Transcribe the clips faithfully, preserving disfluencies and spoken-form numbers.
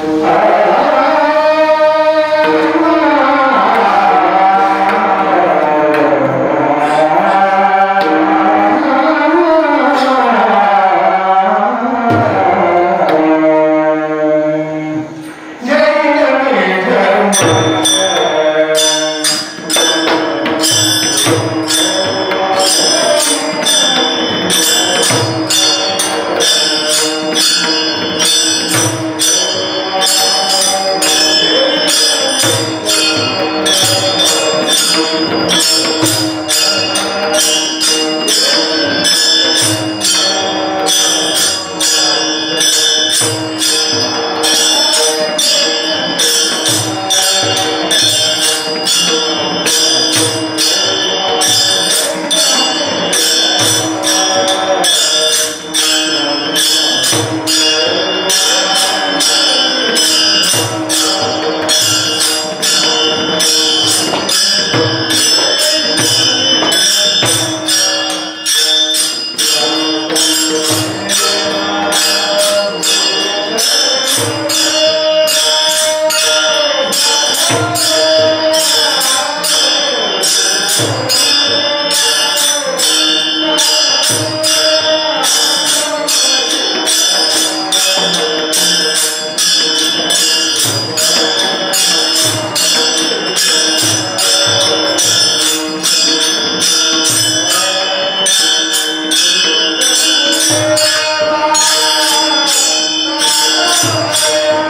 Thank you.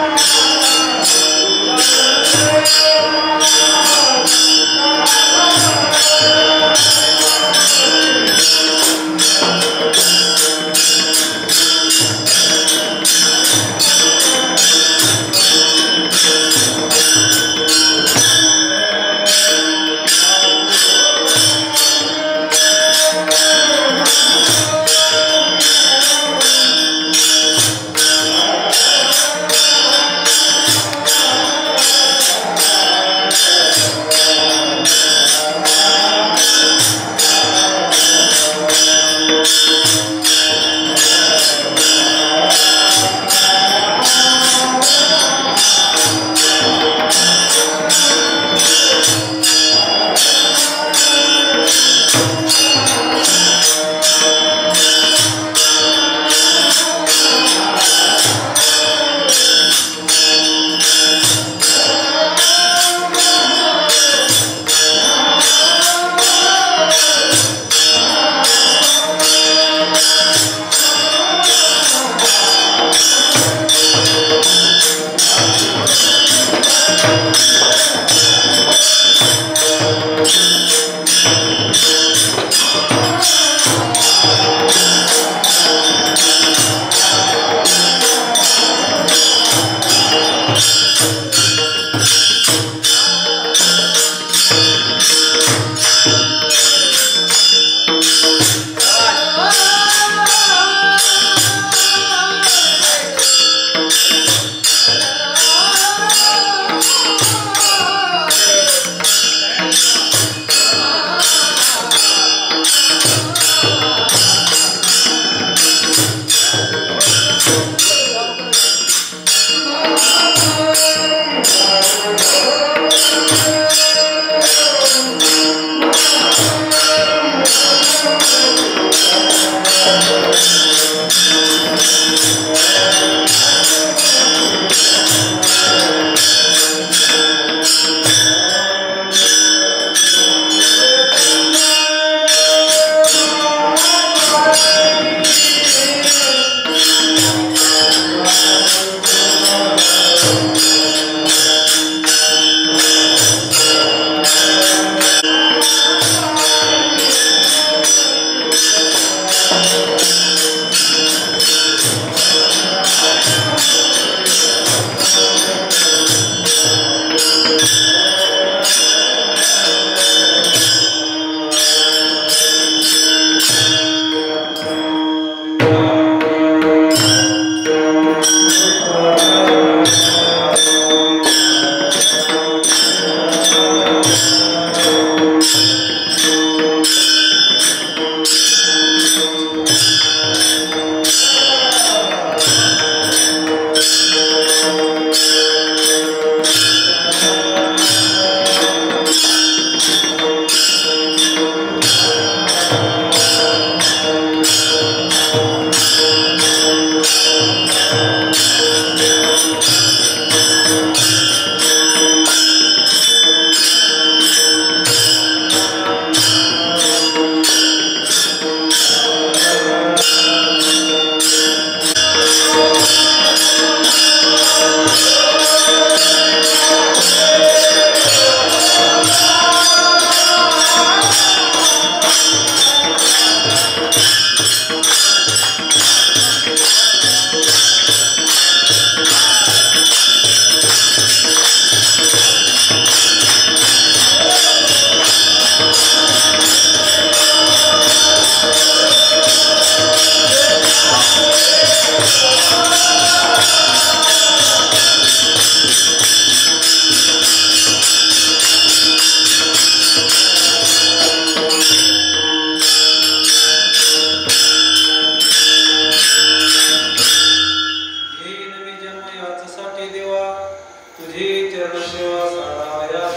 साठी देवा तुझी चरण सेवा साराया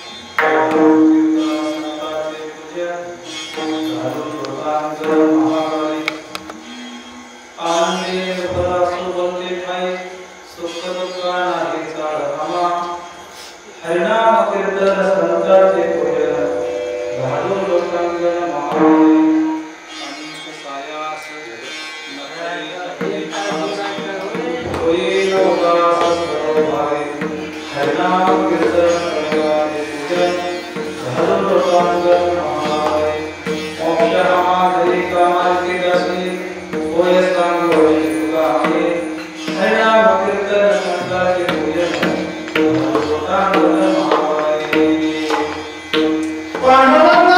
महाकाली आनंदे भरा सुबंते ठाई सुख दुःखा नाही चाळमा हरिनाम कीर्तन संतांचे पूजन घालून लोकांगण महाकाली अनेक सायास कोई लोकास भाई हरिनाम कीर्तन करणारे पूजन घालून लोकांगण महाकाली मोक्ष हमारी कामाची दासी होय सांग होय तुगामी हरिनाम कीर्तन संतांचे पूजन घालून लोकांगण महाकाली पांडुरंगा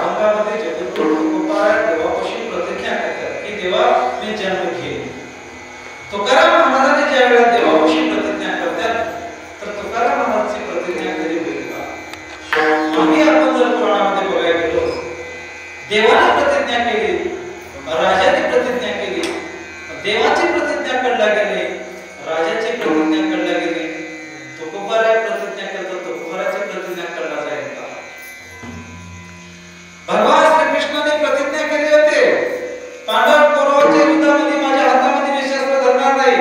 अभंगामध्ये जगद्गुरु तुकोबाराय देवापाशी प्रतिज्ञा करतात की देवा मी जन्म घेईन. तुकाराम महाराजांनी ज्या वेळेला देवापाशी प्रतिज्ञा करतात तर तुकाराम महाराजांची प्रतिज्ञा कधी होईल का? आम्ही आपण जर पुराणामध्ये बघायला गेलो, देवाने प्रतिज्ञा केली, राजाने प्रतिज्ञा केली, देवाची प्रतिज्ञा कळला गेली, राजाची प्रतिज्ञा कळला गेली, तुकोबाराय प्रतिज्ञा करतो, तुकोबाराची प्रतिज्ञा कळला जाईल का? भगवान श्रीकृष्णाने प्रतिज्ञा केली होते, पांडव कौरवांच्या युद्धामध्ये माझ्या हातामध्ये मी शस्त्र धरणार नाही.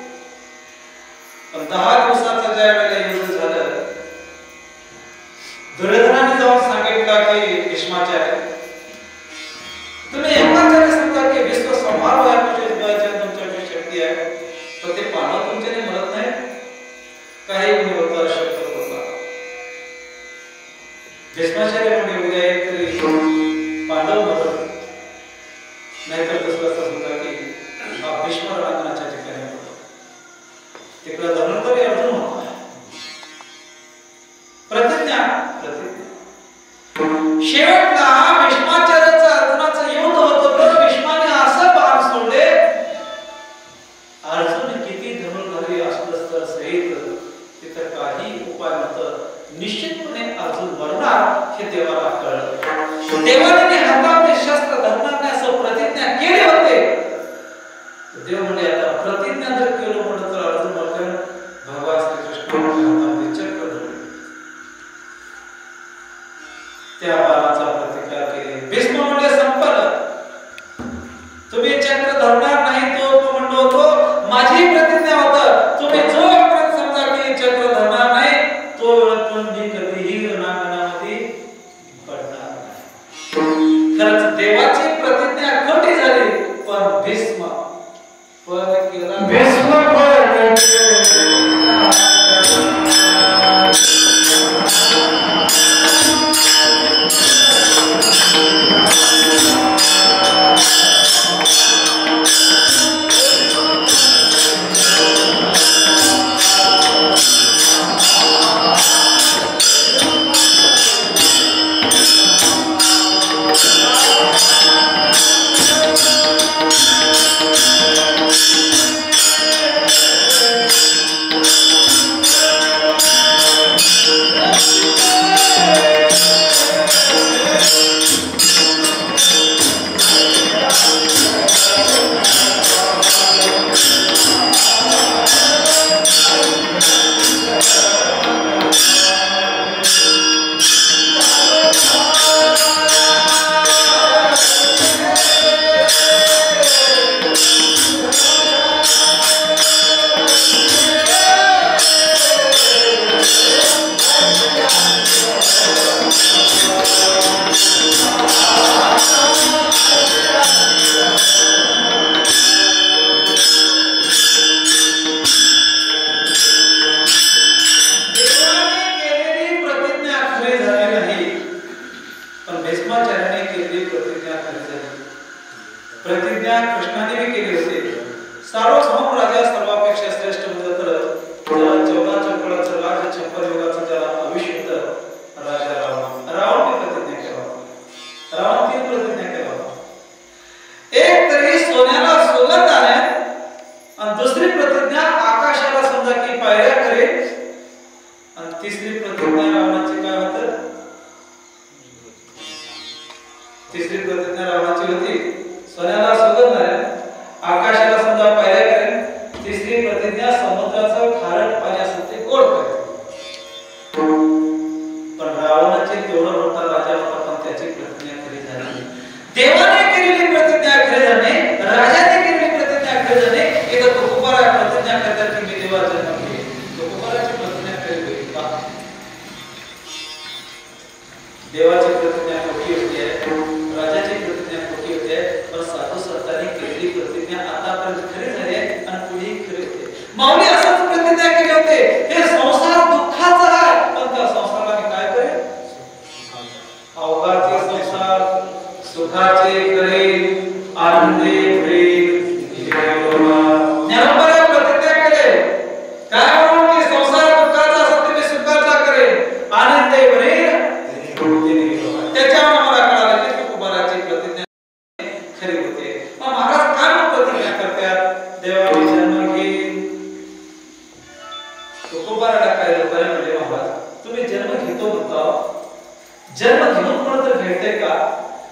पण दहा दिवसाचा ज्या वेळेला युद्ध झालं, दुर्योधनाने जाऊन सांगितलं की भीष्माचार्य तुम्ही एकाचार्य समजा की विश्व संहार व्हायची तुमच्याकडे शक्ती आहे, तर ते पांडव तुमच्याने मरत नाही, काही होता शक्य होता. भीष्माचार्य म्हणजे उद्या एक तरी पांडव मरत, नाहीतर कसं असं होता की भीष्म रणांगणाच्या ठिकाणी होता, तिकडे धनुर्धर अर्जुन होता. प्रतिज्ञा प्रतिज्ञा शेवटला भीष्माचार्याचं अर्जुनाचं युद्ध होतं, तर भीष्माने असं बाण सोडले, अर्जुन किती धनुर्धारी असलं तर सहित तिथं काही उपाय नव्हतं, निश्चितपणे अर्जुन मरणार हे देवाला कळलं. देवाने हातामध्ये शस्त्र धरणार नाही असं प्रतिज्ञा केली होते. देव म्हणजे आता प्रतिज्ञा जर केलं म्हणलं तर अर्जुन मरणार. भगवान श्रीकृष्णाने हातामध्ये चक्र धरले, त्या बाणाचा प्रतिकार केले. भीष्म म्हणजे संपलं, तुम्ही चक्र धरणार नाही. तो तो म्हणतो होतो माझी प्रतिज्ञा होतं, तुम्ही जो पर्यंत समजा की चक्र धरणार नाही तो वेळेतून मी कधीही रणांगणामध्ये पडणार नाही. खरंच देवाची प्रतिज्ञा खोटी झाली, पण भीष्म पण केला भीष्म प्रतिज्ञा कृष्णाने भी केली होती. सार्वभौम राजा सर्वापेक्षा श्रेष्ठ म्हणजे तर चौदा चक्राचं राज्य छप्पन युगाचा ज्याला अभिषिक्त राजा रावण रावण प्रतिज्ञा केला होता. रावण तीन प्रतिज्ञा केला होता. एक तरी सोन्याला सुगंधाने आणि दुसरी प्रतिज्ञा आकाशाला समजा की पायऱ्या करेल आणि तिसरी प्रतिज्ञा रावणाची काय होतं? तिसरी प्रतिज्ञा रावणाची होती सोन्याला सुगंधाने आकाशाला समजा पायऱ्या करेल, तिसरी प्रतिज्ञा समुद्राचं खारट पाणी असं ते गोड करेल. पण रावणाचे तेवढा मोठा राजा होता पण त्याची प्रतिज्ञा खरी झाली. देवाने केलेली प्रतिज्ञा खरी झाली, राजाने केलेली प्रतिज्ञा खरी झाली. इथं तुकोबाराय प्रतिज्ञा करतात की मी देवाचा जन्म घेईन. तुकोबाराची प्रतिज्ञा खरी होईल का? देवाची प्रतिज्ञा खोटी होती आहे, राजाची प्रतिज्ञा खोटी होती आहे, पण साधू संतांनी केलेली प्रतिज्ञा आतापर्यंत खरी झाली आहे आणि पुढे खरी होते. माऊली असंच प्रतिज्ञा केली होते, हे संसार दुःखाचा आहे पण त्या संसाराला मी काय करेन? अवघाचे संसार सुखाचे करेन, आनंदे भरेन. ज्ञानोबाने प्रतिज्ञा केले काय म्हणून की संसार दुःखाचा सत्य मी सुखाचा करेन, आनंदे भरेन. त्याच्यावर मला कळालं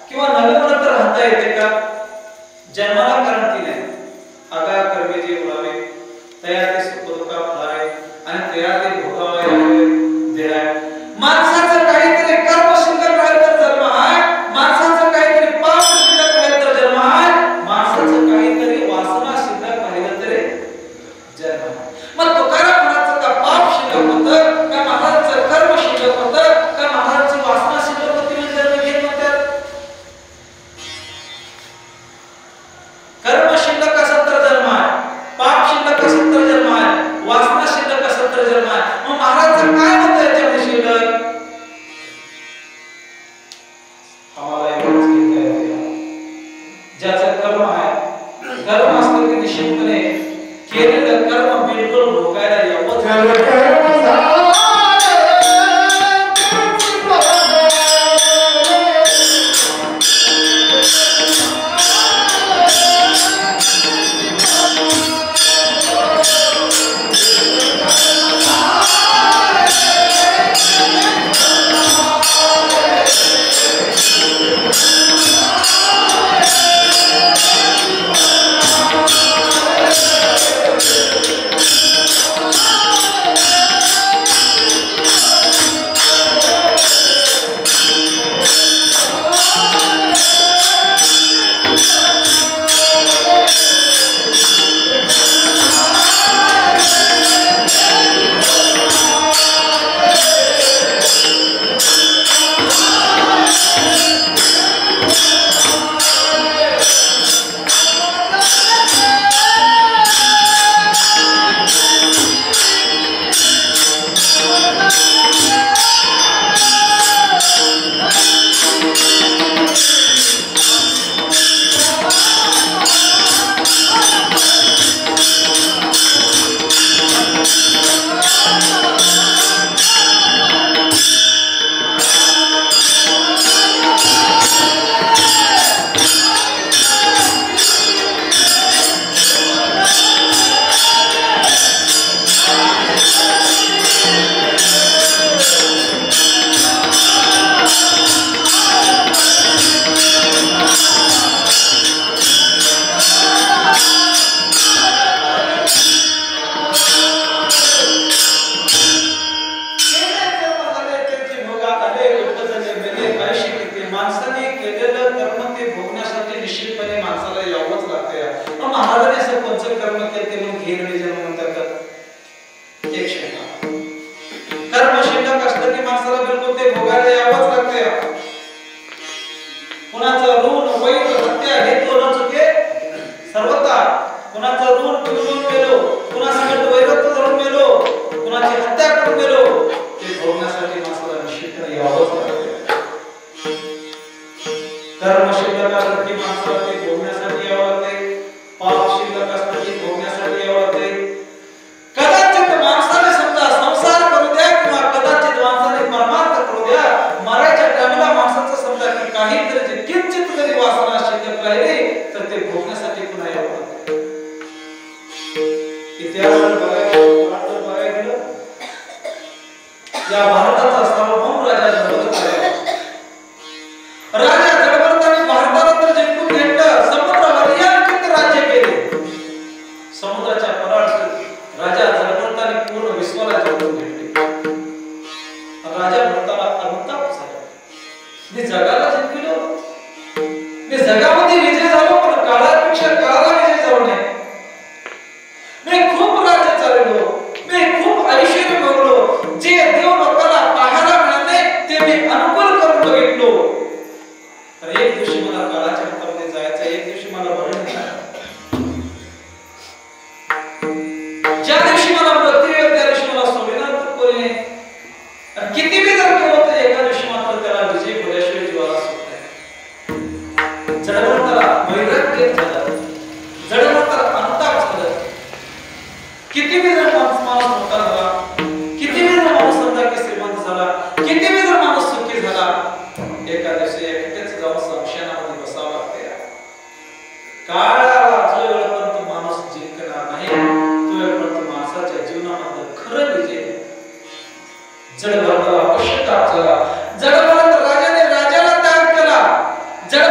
किंवा नवीन तर राहता येते का? जन्माला क्रांती नाही. आगा कर्मे जे उरावे तयार ते सुखदुःखा फळावे आणि तयार ते भोगावे देय. माणसाचं काहीतरी कर्म शिल्लक राहिलं तर जन्म आहे, माणसाचं काहीतरी पाप शिल्लक राहिलं तर जन्म आहे, माणसाचं काहीतरी वासना शिल्लक राहिलं तरी जन्म आहे. मग तुकाराम महाराजचं का पाप शिल्लक होतं, का महाराजचं कर्म शिल्लक होतं, का महाराजची वासना शिल्लक होती म्हणजे जन्म घेत म्हणतात. कर्म शिल्लक असेल तर जन्म आहे, पाप शिल्लक असेल तर जन्म आहे, वासना शिल्लक असेल तर जन्म आहे. मग महाराजचं काय होतं याच्यामध्ये शिल्लक? आम्हाला एवढंच घेता येते, ज्याचं कर्म आहे, कर्म असतं ते निश्चितपणे केलेलं कर्म बिलकुल भोगायला यावंच. जडभरताला पश्चाताप झाला. जडभरत राजाने राजाला त्याग केला. जड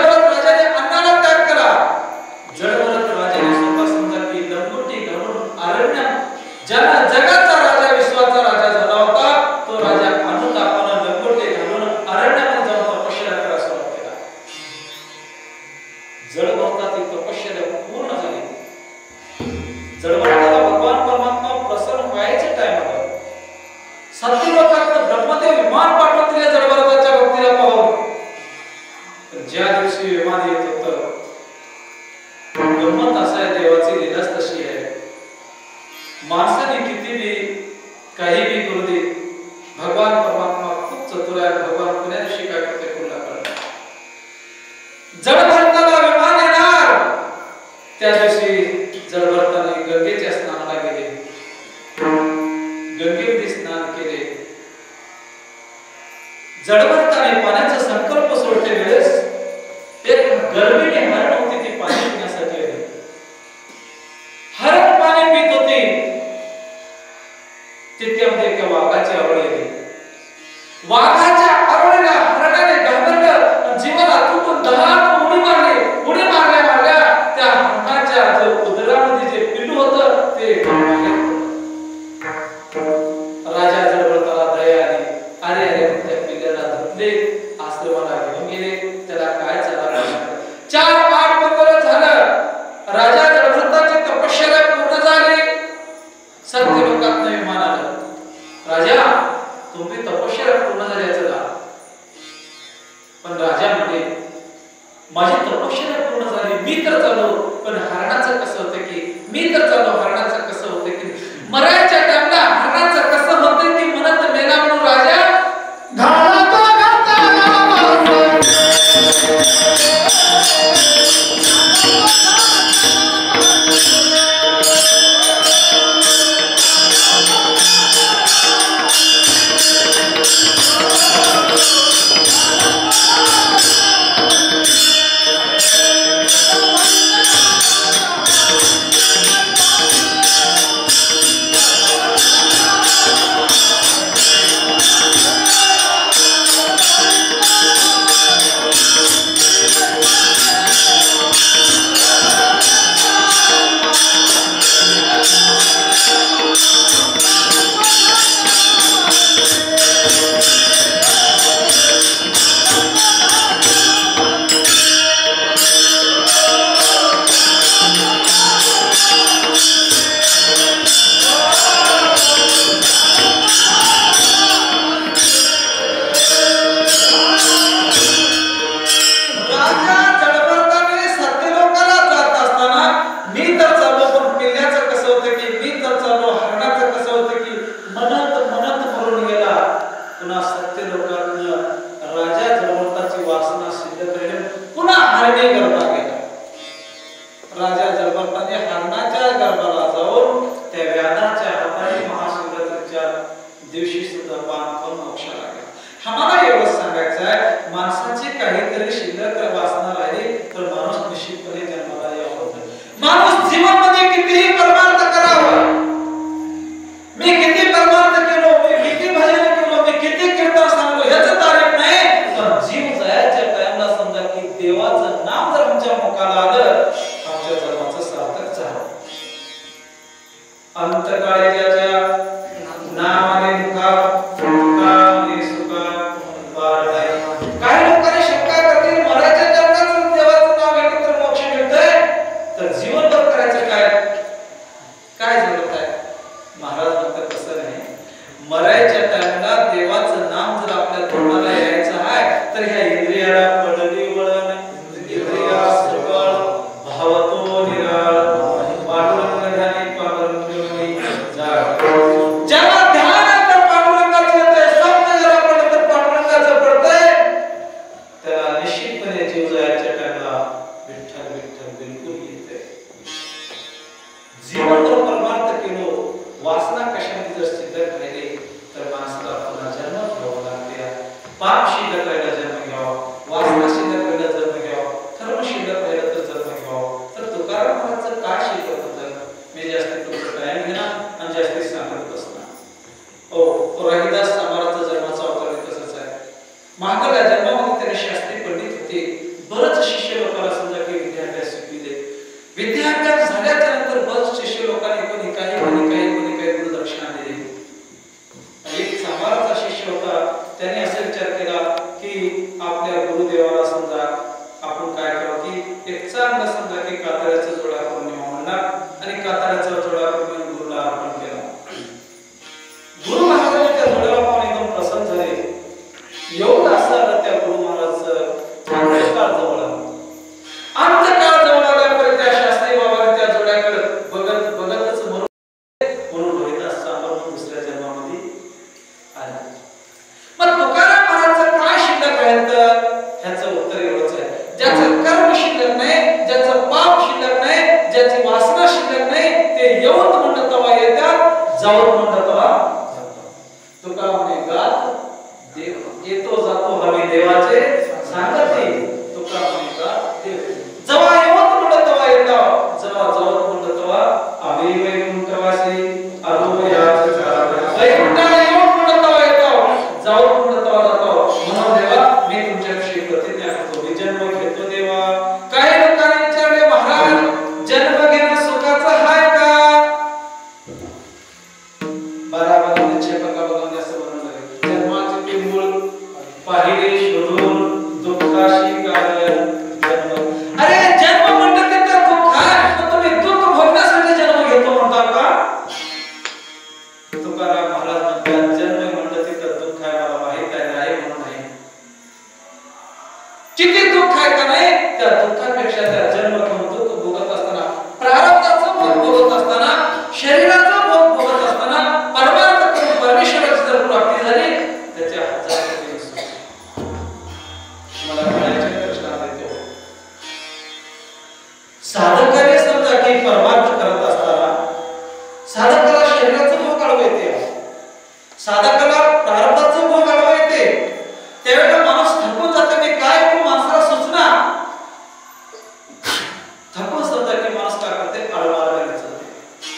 जडभरताची तपश्चर्या पूर्ण झाली. जडभरताला भगवान परमात्मा प्रसन्न व्हायचे टाइम आला. सत्य लोकात ब्रह्मदेव विमान पाठवून दिले जडभरताच्या भक्तीला पाहून. ज्या दिवशी विमान येत होतं, गंमत असा आहे, देवाची लीलाच तशी आहे. माणसाने किती बी काही बी करू दे, भगवान परमात्मा खूप चतुर आहे. भगवान पुण्या दिवशी काय करते पुन्हा करणार. जडभरताला विमान येणार त्या दिवशी जडभरताने गंगेच्या स्नानाला गेले, गंगेमध्ये स्नान केले. जडभरताने पाण्याचा संकल्प सोडते वेळेस एक गर्भिणी हरण होती, ती पाणी पिण्यासाठी आली. हरण पाणी पित होती, तितक्यामध्ये एका वाघाची आवड आली. वाघाच्या आवडीला हरणाने घाबरलं, जीवाला तुटून दहा उडी मारली. उडी मारल्या मारल्या त्या हरणाच्या जो उदरामध्ये जे पिल्लू होतं ते राजा जडभरताला दया आली. अरे अरे त्या पिल्लाला धरले, आश्रमाला घेऊन गेले. त्याला काय चालला चार आठ पंधरा झालं. राजा जडभरताची तपश्चर्या पूर्ण झाली. सत्य लोकात विमान आलं. राजा तुमची तपश्चर्या पूर्ण झाली चला. पण राजा म्हणे माझी तपश्चर्या पूर्ण झाली, मी तर चाललो, पण हरणाचं कसं होतं की मी तर चाललो, हरणाचं कसं होतं की मरायच्या टाइमला हरणाचं कसं होतं की म्हणत मेला म्हणून राजा त्याने असा विचार केला की आपल्या गुरुदेवाला समजा आपण काय करावं की एक चांगला समजा की कातळ्याचा जोडा करून म्हणणार आणि कातळ्याचा जोडा करून गुरुला अर्पण केला. गुरु महाराज त्या जोड्याला पाहून एकदम प्रसन्न झाले. एवढं असं त्या गुरु महाराजचं अंतकाळ जवळ आलं. अंतकाळ जवळ आल्यापर्यंत त्या शास्त्री बाबाने त्या जोड्याकडे बघत बघतच म्हणून म्हणून रोहिदास सांबा दुसऱ्या जन्मामध्ये आला. मग तुकाराम महाराजचं काय शिल्लक आहे तर ह्याचं उत्तर एवढंच आहे, ज्याचं कर्म शिल्लक नाही, ज्याचं पाप शिल्लक नाही, ज्याची वासना शिल्लक नाही, ते येऊन म्हणत तवा येतात, जाऊन म्हणत तवा जातात. तुका म्हणे गात देव येतो जातो हवे देवाचे सांगते. तुका म्हणे गात देव जवा येऊन म्हणत तवा येतात, जवा जाऊन म्हणत तवा आम्ही वैकुंठवासी आलो याच काळात. वैकुंठाला येऊन म्हणत तवा येतात, जाऊन म्हणत तवा जातो. म्हणून देवा मी तुमच्याविषयी प्रतिज्ञा करतो, मी जन्म घेतो देवा. काही लोकांनी विचारले महाराज जन्म घेणं सुखाचं आहे का? बारा बाजूने छेपका बघून असं म्हणलं जन्माचे ते मूळ पाहिले शोधून दुःखाशी कारण जन्म. अरे जन्म म्हणतात ते तर दुःख आहे, पण तुम्ही दुःख भोगण्यासाठी जन्म घेतो म्हणता का? तुकाराम महाराज म्हणतात जन्म म्हणतात ते तर दुःख आहे, मला माहित आहे नाही म्हणून नाही. किती दुःख आहे का नाही, त्या दुःखापेक्षा त्या जन्म घेऊन दुःख भोगत असताना, प्रारब्धाचं भोग भोगत असताना, शरीराचं भोग भोगत असताना परमार्थ करून परमेश्वराची जर प्राप्ती झाली त्याच्या हजार कोटी सुख. मला कळायचे प्रश्न येतो. साधकाने समजा की परमार्थ करत असताना साधकाला शरीराचं भोग आढळून येते, साधकाला प्रारब्धाचं भोग आढळून येते. त्यावेळेला माणूस थकून जातो की काय करू, माणसाला सूचना थकून समजा की माणूस काय करते आळमाराला चालते.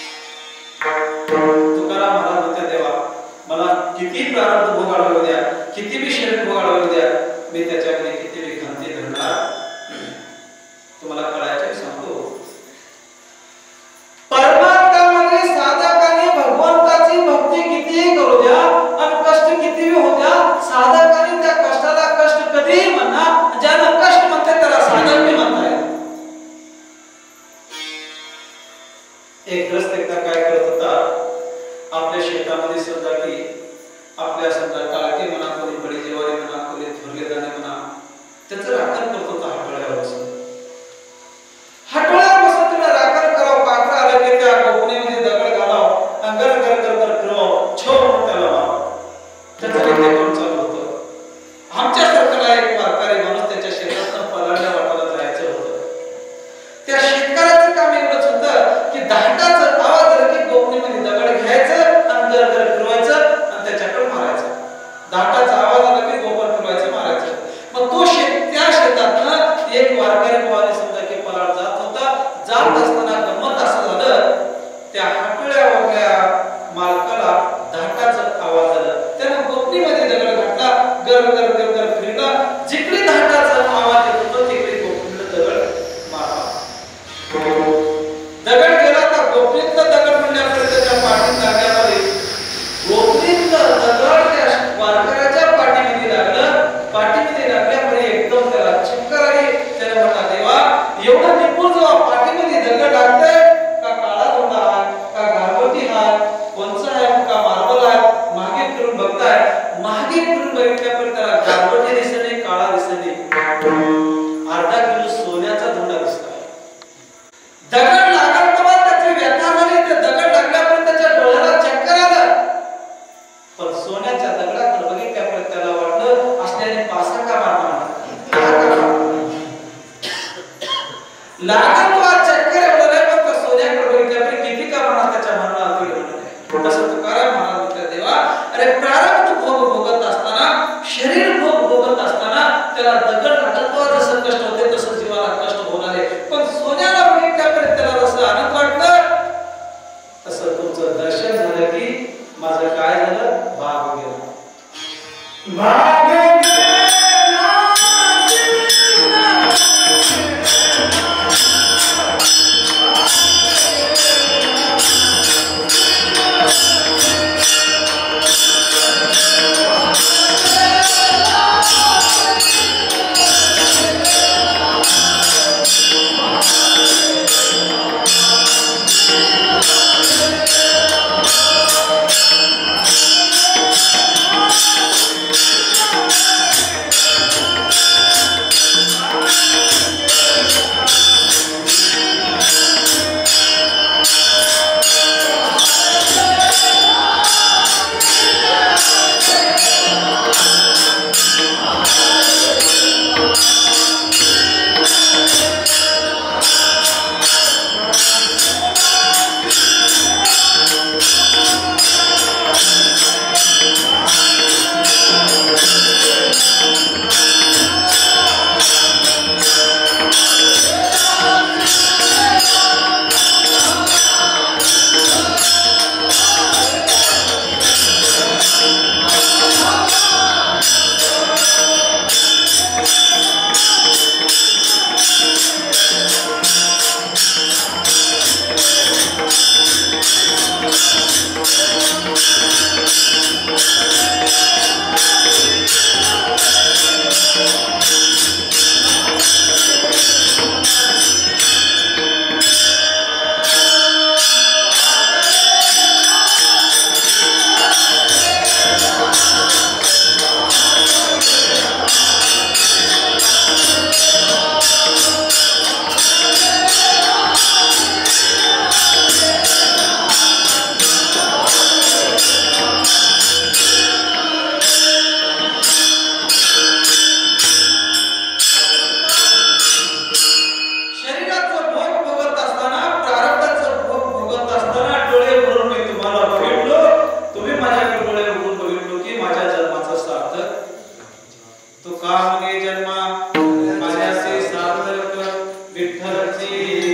तुकाराम महाराज म्हणते देवा मला किती प्रारब्ध भोग आढळू द्या, किती बी शरीर भोग आढळू द्या, मी त्याच्यामध्ये किती बी खंती धरणार. तुम्हाला कळायचे सांगतो. परमार्थामध्ये साधकाने भगवंताची भक्ती कितीही करू द्या आणि कष्ट कितीही होऊ द्या, साधकाने त्या कष्टाला कष्ट कधीही म्हणा, ज्याला कष्ट म्हणते त्याला साधक मी म्हणताय. एक ग्रस्त एकदा काय करत होता, आपल्या शेतामध्ये समजा की आपल्या समजा काळके म्हणा, कोणी बडी जेवारी म्हणा, कोणी थोरले दाणे म्हणा, त्याचं राखण करत होता हाटोळ्यावर बसून. हाटोळ्यावर बसून तुला राखण करावं, पाखरं आलं की त्या गोपणीमध्ये दगड घालावं आणि गर गर गर गर फिरवावं, छो म्हणून त्याला मारावं. त्याचं ते काम चालू होतं. आमच्यासारखा एक वारकरी माणूस त्याच्या शेतातून पलांड्या वाटाला जायचं होतं. त्या शेतकऱ्याचं काम एवढंच होतं की दाटाचा आवाज आला की गोपणीमध्ये दगड घ्यायचं आणि गर गर फिरवायचं आणि त्याच्याकडे मारायचं. दाटाचा आवाज आला की गोपर फिरवायचं, मारायचं. मग तो शेत त्या शेतातनं एक वारकरी गोवाने समजा की पलाड जात होता. जात असताना गंमत असं झालं, त्या हाटोळ्यावरल्या मालकाला धाटाचा आवाज आला. त्यानं गोपणीमध्ये दगड घातला, गर गर गर गर फिरला. जिकडे धाटाचा आवाज येत होता तिकडे गोपणीला दगड मारला. दगड गेला तर गोपनीतला दगड म्हणल्यापर्यंत त्याच्या पाठीत लागल्यामुळे गोपनीतला दगड त्या वारकऱ्याच्या पाठीमध्ये लागलं. पाठीमध्ये लागल्यामुळे एकदम त्याला चक्कर आली. त्याने म्हटला देवा एवढं निपुण जेव्हा पाठीमध्ये दगड लागतंय का काळा धोंडा आहे का गारगोटी आहे कोणचा आहे का मार्बल आहे, मागे फिरून बघताय. मागे फिरून बघितल्यापर्यंत त्याला गारगोटी दिसत नाही, काळा दिसत नाही, अर्धा किलो सोन्याचा धोंडा दिसतोय. दगड लागल तेव्हा त्याची व्यथा झाली, ते दगड लागल्यापर्यंत त्याच्या डोळ्याला चक्कर आलं. पण सोन्याच्या दगडाकडे बघितल्यापर्यंत त्याला वाटलं असल्याने पासा का मारणार लागल तेव्हा चक्कर एवढं नाही, पण त्या सोन्याकडे बघितल्यापर्यंत किती का मारणार त्याच्या मनाला एवढं. तसं तुकाराम महाराज म्हणतात देवा अरे प्रारब्ध भोग भोगत असताना, शरीर भोग भोगत असताना त्याला दगड लागल तेव्हा जसं कष्ट होते तसं जीवाला कष्ट होणार आहे. पण सोन्याला बघितल्यापर्यंत त्याला जसं आनंद वाटलं तसं तुमचं दर्शन झालं की माझं काय झालं, भाग गेला. भाग गेला विठ्ठलाची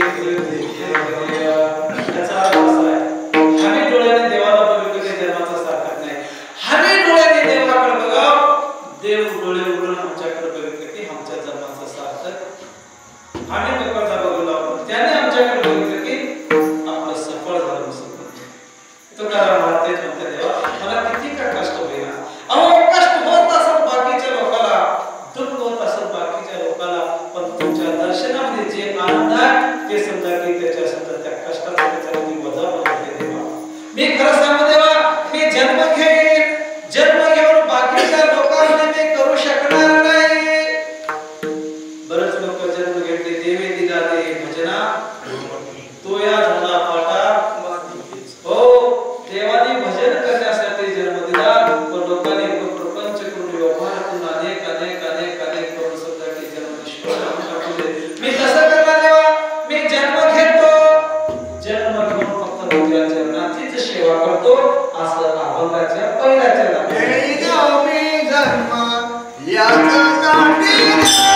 त्याचा अर्थ असा आहे, आम्ही डोळ्याने देवाला बघितलं की जन्माचा सार्थक नाही. आम्ही डोळ्याने देवाकडे बघा, देव डोळे उघडून आमच्याकडे बघितलं की आमच्या जन्माचा सार्थक. आम्ही कपाळा बघलो, त्याने आमच्याकडे बघितलं की आपलं सफळ झालं. तो करा महाराज तेच म्हणते, देवा मला किती का कष्ट होईना, अहो कष्ट होत असत बाकीच्या लोकांना, दुःख होत असत बाकीच्या लोकांना, पण तुमच्या दर्शनामध्ये जे आनंद आहे ते समजा की त्याच्या समजा त्या कष्टाचा त्याच्यामध्ये वजा पडते. देवा मी खरं सांगू देवा, मी जन्म घेईन, जन्म घेऊन बाकीच्या लोकांमध्ये मी करू शकणार नाही. बरेच लोक जन्म घेतले, देवे दिला दे भजना, तो या झाला पाटा. हो देवाने भजन करण्यासाठी जन्म दिला, पण लोकांनी प्रपंच करून व्यवहार करून अनेक अनेक अनेक अनेक करून सुद्धा की जन्म निष्फळ टाकले. मी कसं करणार देवा, मी जन्म घेतो, जन्म घेऊन फक्त तुझ्या चरणाचीच सेवा करतो, असं अभंगाच्या पहिल्या चरणात मी जन्म याचा गाठी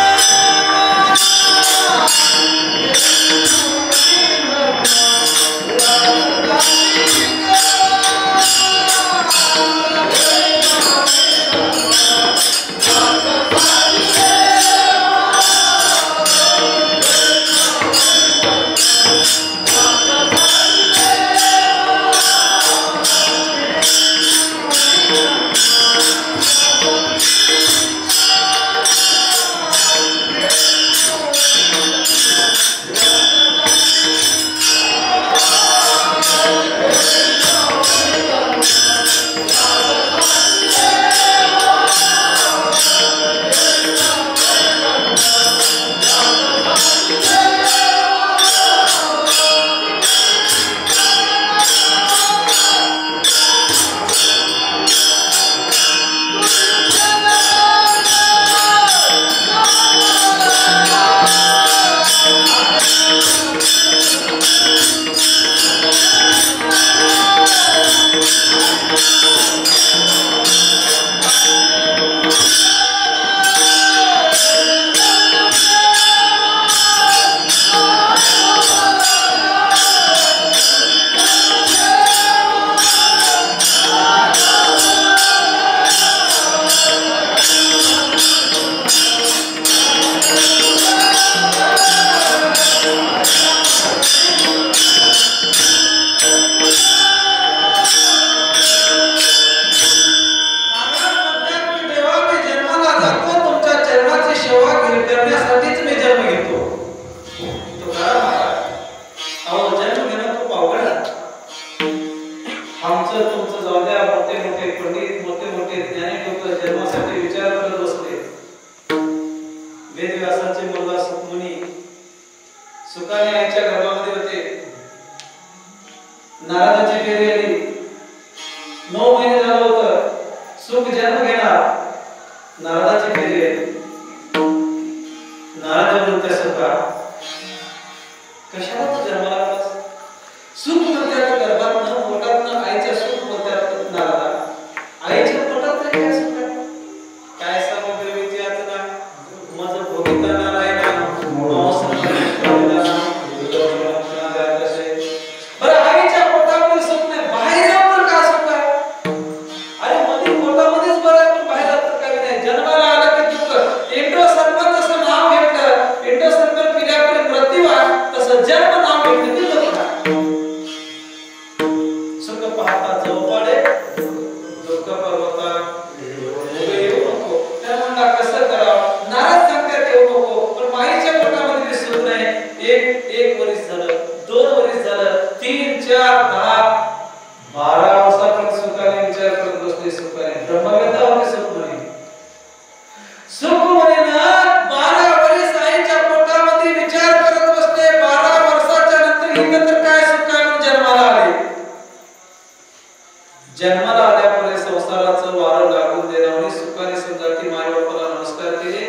जन्माला आल्यामुळे संसाराचं वारं लागून देणारी सुखाने समजा की माय बापाला नमस्कार केले,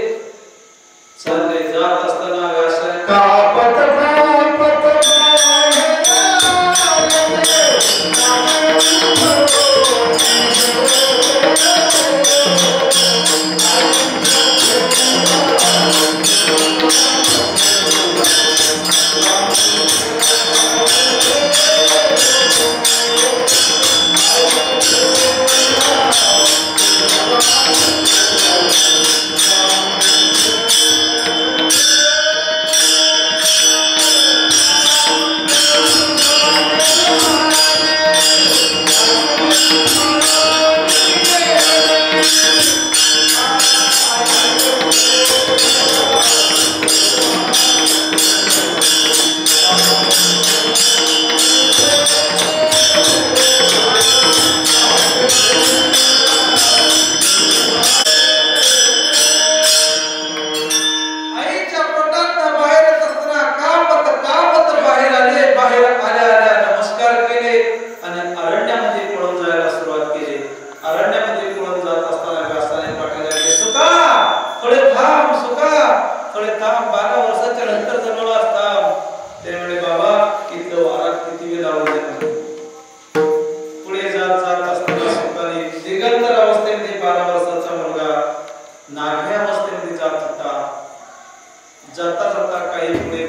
चालले जात असताना व्यासाने कापत कापत Thank you.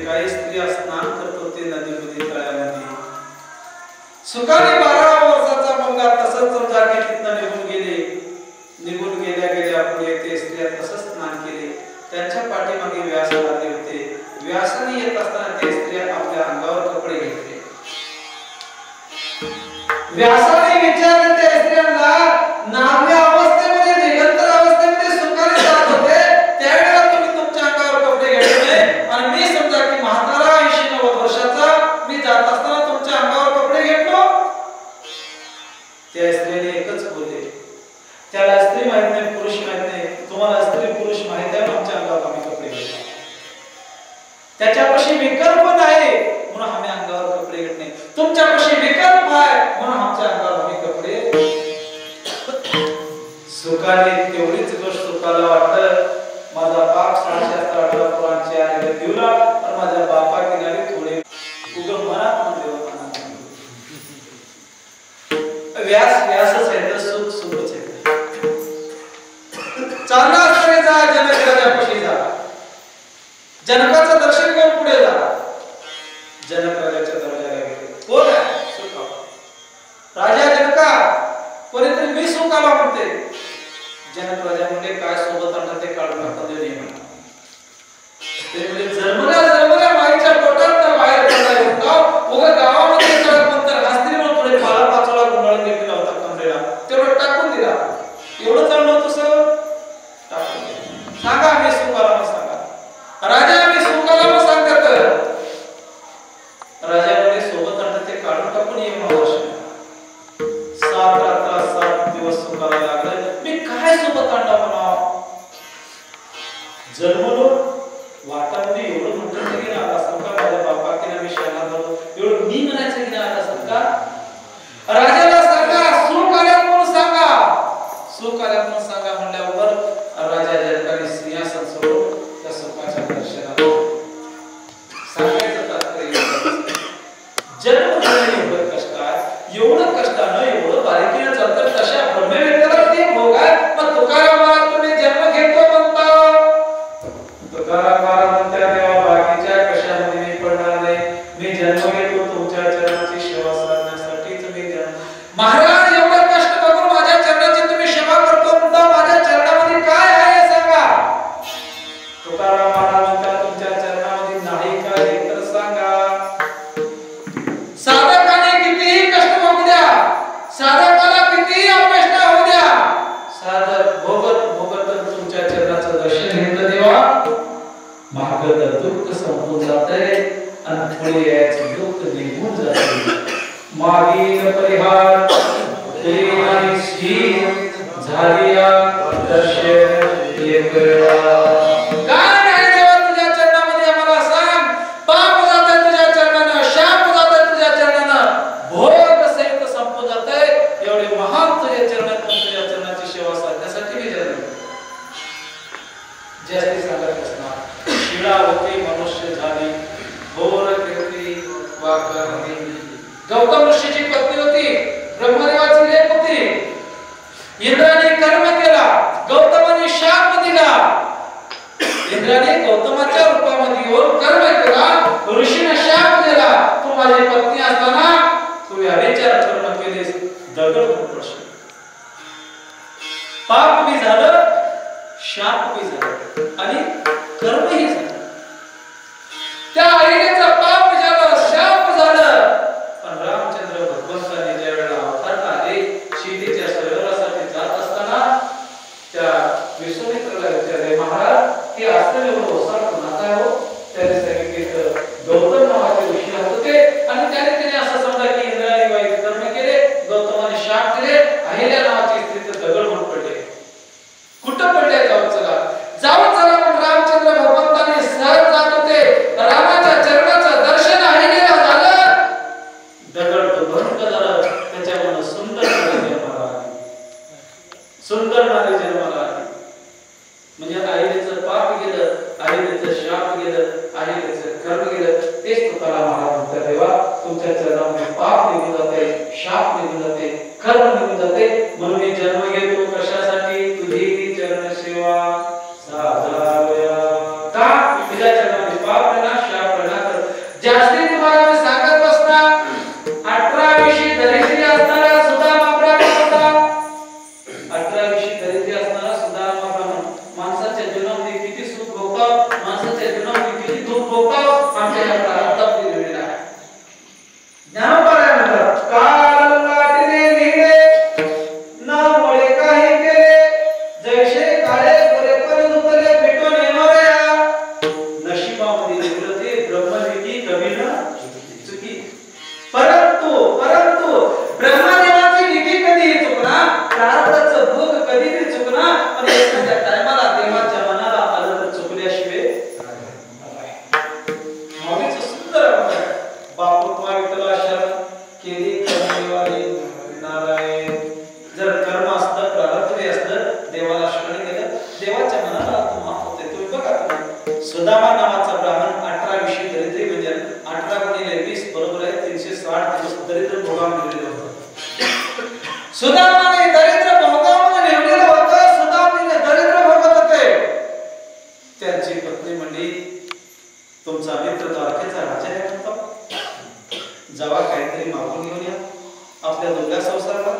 काही स्त्रिया स्नान करत होते नदीमध्ये तळ्यामध्ये. सुखाने बारा वर्षाचा मुलगा तसंच समजा की तिथनं निघून गेले. निघून गेल्या गेल्या पुढे ते स्त्रिया तसंच स्नान केले. त्यांच्या पाठीमागे व्यास आले होते. व्यासाने येत असताना ते स्त्रिया आपल्या अंगावर कपडे घेतले. व्यासाने विचारले त्या स्त्रियांना, नाव्या अवस्थेमध्ये दिगंतर अवस्थेमध्ये सुखाने जात होते त्यावेळेला तुम्ही तुमच्या अंगावर कपडे घेतले आणि मी समजा की म्हातारा ऐंशी नव्वद वर्षाचा मी जात असताना तुमच्या अंगावर कपडे घेतलो. त्या स्त्रीने एकच बोलले, त्याला स्त्री माहित नाही पुरुष माहित नाही, तुम्हाला स्त्री पुरुष माहित आहे आमच्या अंगावर आम्ही कपडे घेतो. त्याच्यापाशी विकल्प नाही म्हणून आम्ही अंगावर कपडे घेत नाही. तुमच्यापाशी विकल्प आहे म्हणून आमच्या अंगावर आम्ही कपडे. सुखाने तेवढीच गोष्ट सुखाला वाटत, माझा बाप सहाशे अठरा पुराणचे आलेले दिवला आणि माझ्या बापा किनारे थोडे उगम मनात म्हणजे व्यास व्यासच आहे तर सुख सुखच आहे. चालना असताना जा जनक राजापाशी जा. जनकाचं दर्शन घेऊन पुढे जा. जनक राजाच्या दरबाराला गेले. कोण आहे? सुख. राजा जनका कोणीतरी मी सुख आला म्हणते. जनक राजा म्हणते काय सोबत आणलं ते काढून टाकून दे म्हणा. ते म्हणजे जन्मल्या जन्मल्या माईच्या पोटात बाहेर पडला होता. उगा गावामध्ये चढपंतर हस्त्री म्हणून थोडे पाला पाचोळा गुंडाळून घेतलेला होता कमरेला. तेवढं टाकून दिला. एवढं चाललं होतं सर टाकून दिलं. सांगा मी सुख आला म्हणून सांगा. राजा मी सुख आला म्हणून सांगतात. राजा म्हणजे सोबत आणलं ते काढून टाकून ये महावर्ष. सात रात्र सात दिवस सुखाला लागलं. मी काय सोबत आणला म्हणा. जन्मलो वाटामध्ये एवढं म्हटलं की ना आता संका माझ्या बापा की मी शाळा झालो एवढं मी म्हणायचं की ना आता संका. राजाला सांगा सुख आल्यात म्हणून सांगा. सुख आल्यात म्हणून सांगा म्हणल्यावर राजा जनकाने सिंहासन सोडून त्या सुखाच्या दर्शनाला सांगायचं तात्पर्य जन्म घेणे एवढं कष्ट आहे. एवढं कष्टानं एवढं बारीकीनं चालतं तशा ब्रह्म व्यक्तीला ते भोग आहे. मग तुकाराम महाराज तुम्ही जन्म घेतो म्हणता. तुकाराम महाराज म्हणतात तेव्हा बाकीच्या कशामध्ये मी पडणार नाही. मी जन्म घेतो तुमच्या चरणाची सेवा साधण्यासाठीच मी जन्म. महाराज एवढं कष्ट बघून माझ्या चरणाची तुम्ही सेवा करतो म्हणता. माझ्या चरणामध्ये काय आहे सांगा. तुकाराम महाराज म्हणतात तुमच्या चरणामध्ये नाही काय हे तर सांगा. साधकाने कितीही कष्ट बघू द्या. साधकाला कितीही अपेक्षा होऊ द्या. साधक भोगत भोगत तुमच्या चरणाचं दर्शन घेतलं देवा मागं दुःख संपून जातंय आणि पुढे यायचं दुःख निघून जातंय. मागील परिहार तुरी आणि शील झालिया दर्शन एक वेळा. काय नाही देवा तुझ्या चरणामध्ये आम्हाला सांग. पाप जातंय तुझ्या चरणानं, शाप जातंय तुझ्या चरणानं, भोग सहित संपून जातंय. एवढे महान तुझ्या चरणात तुझ्या चरणाची सेवा साधण्यासाठी मी जन्म जास्ती सांगत असणार. शिळावती मनुष्य झाली घोर कीर्ती वाकरती. गौतम ऋषीची पत्नी होती. ब्रह्मदेवाची लेक होती. इंद्राने कर्म केला. गौतमाने शाप दिला. इंद्राने गौतमाच्या रूपामध्ये येऊन कर्म केला. ऋषीने शाप दिला. तू माझी पत्नी असताना तू अविचार कर्म केलेस. दगड प्रश्न पाप भी झालं शाप भी झालं आणि कर्मही झालं. त्या आईनेचा पाप झालं शाप झालं. पण रामचंद्र भगवंताने ज्या वेळेला अवतार आले सीतेच्या सरोवरासाठी जात असताना त्या विश्वामित्राला विचारले महाराज ते असलेले ओसाड नाता हो. त्याने सांगितले गौतम नावाचे ऋषी होते आणि त्याने त्याने असं समजा की इंद्राने वाईट कर्म केले. गौतमाने शाप दिले. अहिल्या नावाची स्त्री तर दगड म्हणून पडले. कुठं पडले जाऊ चला जाऊ चला पण रामचंद्र भगवंताने सहज जात होते. रामाच्या चरणाचं दर्शन अहिल्याला झालं. दगड भंग झालं. त्याच्यावर सुंदर नारी जन्माला आली. सुंदर नारी जन्माला आली. म्हणजे अहिल्याचं पाप गेलं, अहिल्याचं शाप गेलं, अहिल्याचं कर्म गेलं. तेच तुकाराम महाराज म्हणतात देवा तुमच्या चरणामध्ये पाप निघून जाते, शाप निघून जाते, कर्म निघून जाते. म्हणून मी जन्म घेतो कशासाठी तुझी चरण सेवा साधाव्या. का तुझ्या चरणामध्ये पाप ना शाप ना जास्ती तुम्हाला मी सांगत बसणार अठरा विषयी दरिद्री असणारा सुदामा ब्राह्मण होता. अठरा विषयी दरिद्री असणारा सुदामा ब्राह्मण माणसाच्या जीवनामध्ये किती सुख भोगतो, माणसाच्या जीवनामध्ये किती दुःख भोगतो आमच्या या प्रारब्धात दिलेला आहे. ज्ञानोबा म्हणतात काल लाटले लिहिले ना मुळे काही केले जैसे काळे गोरे पण उतरले भेटून येणाऱ्या नशिबामध्ये लिहिलं ते ब्रह्मविधी कवी न चुकी. परंतु परंतु ब्रह्मदेवाची लिखी कधी चुकणार, प्रारब्धाचं भोग कधी बी चुकणार, पण एखाद्या टायमाला देवाच्या मनाला आलं तर चुकल्याशिवाय मौलीचं सुंदर आहे. बापूत्वा विठ्ठला शरण केली कर्मनिवारी नारायण. जर कर्म असतं प्रारब्ध असतं देवाला शरण केलं देवाच्या मनाला तो माफ होते. तुम्ही बघा तुम्ही सुदामा नावाचा ब्राह्मण अठरा विषयी दरिद्री म्हणजे अठरा गुणिले वीस बरोबर आहे तीनशे साठ दिवस दरिद्र भोगामध्ये गेलेलं होतं. सुदामाने दरिद्र भोगामध्ये नेमलेलं होतं. सुदामाने दरिद्र भोगत होते. त्यांची पत्नी म्हणली तुमचा मित्र द्वारकेचा राजा आहे म्हणतो, जावा काहीतरी मागून घेऊन या आपल्या दोघा संसाराला.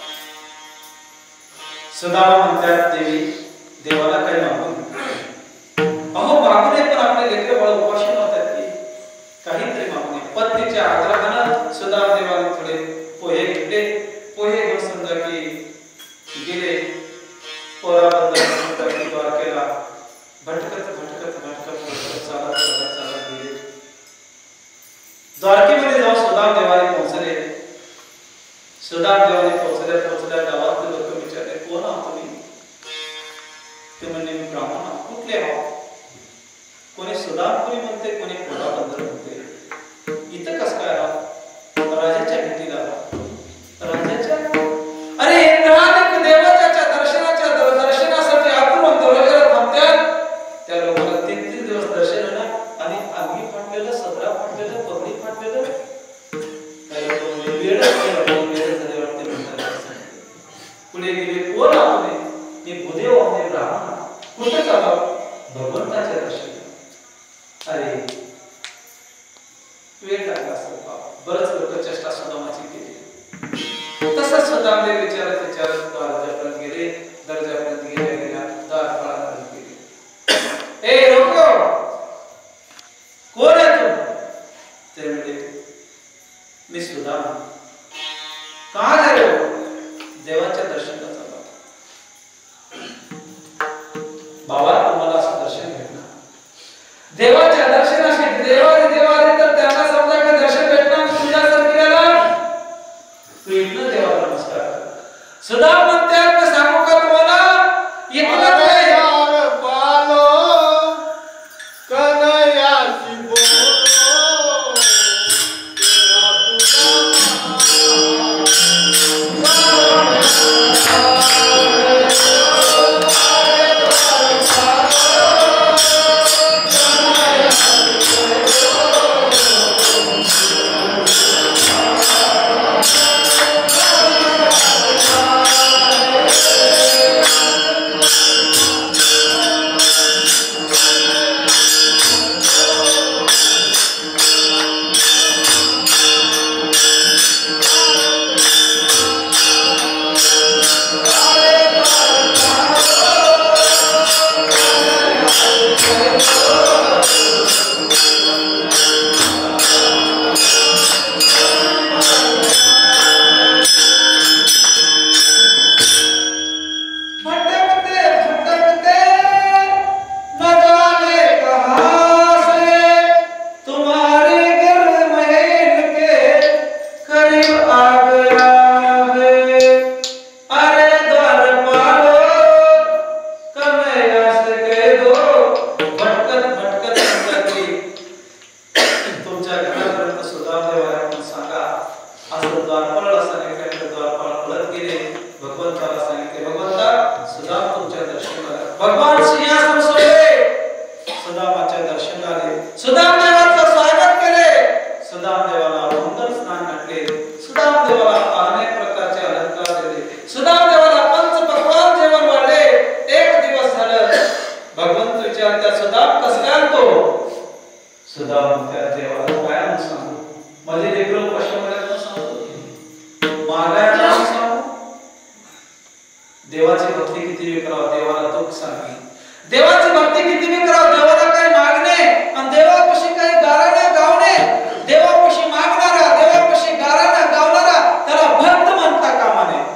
सुदामा म्हणतात देवी देवाला काही मागून अहो मागून पण आपले लेकरं बाळ उपाशी नव्हतात की काहीतरी मागून. पत्नीच्या आग्रहानं सुदामा देवाला थोडे पोहे घेतले. पोहे घेऊन समजा की गेले पोराबंद द्वारकेला भटकत भटकत भटकत भटकत चालत चालत चालत गेले. द्वारकेमध्ये जाऊन सुदाम देवाने पोहोचले. सुदाम देवाने पोहोचल्या पोहोचल्या गावात लोक विचारले कोण आहात तुम्ही? ते म्हणले मी ब्राह्मण आहोत. कुठले आहोत? कोणी सुदाम कोणी म्हणते कोणी पोराबंदर म्हणते. इथं कसं काय आहात? राजाच्या भेटीला राजाच्या अरे इंद्रानिक देवाच्या दर्शनाच्या दर्शनासाठी आतुर दरवाजाला थांबतात. त्या लोकांना तीन तीन दिवस दर्शन होणार आणि अंगी फाटलेलं सदरा फाटलेलं पगडी फाटलेलं काही लोक वेळच केलं वेळ झाले वाटते म्हणतात. पुढे गेले कोण आपण मी भूदेव आहे ब्राह्मण. कुठे चालला? भगवंताच्या दर्शनाला. अरे वेळ लागला असेल बरंच लोक चेष्टा सुदामाची केली. तसंच सुदामने विचारत विचारत दर्जापर्यंत गेले. दर्जापर्यंत गेल्या गेल्या द्वारपाळापर्यंत गेले. ए लोक कोण आहे तू? ते म्हणले मी सुदामा. कहा जा रहे हो? देवाच्या दर्शनाला चाललो. बाबा तुम्हाला असं दर्शन भेटणार देवाच्या दर्शनाशी देवाने देवाने तर त्यांना समजा की दर्शन भेटणार तुझ्यासारखी याला तू इथनं देवाला नमस्कार कर. सुदाम म्हणतात मी सांगू का तुम्हाला इथलं काय पालो कन्हैयाची बोलो तेरा म्हणून सांगू, माझे लेकरं उपाशामुळे सांगतो, मागाय म्हणून सांगू, देवाची भक्ती किती वे करावं, देवाला दुःख सांगे, देवाची भक्ती किती वे करावं, देवाला काही मागणे आणि देवापाशी काही गाराणे गावणे, देवापाशी मागणारा, देवापाशी गाराणा गावणारा त्याला भक्त म्हणता कामा नये.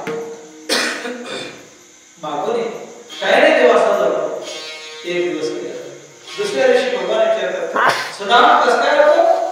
मागून काय रे देवा असं झालं, एक दिवस केला, दुसऱ्या दिवशी भगवान विचारतात, सुदामा कसं काय होतं,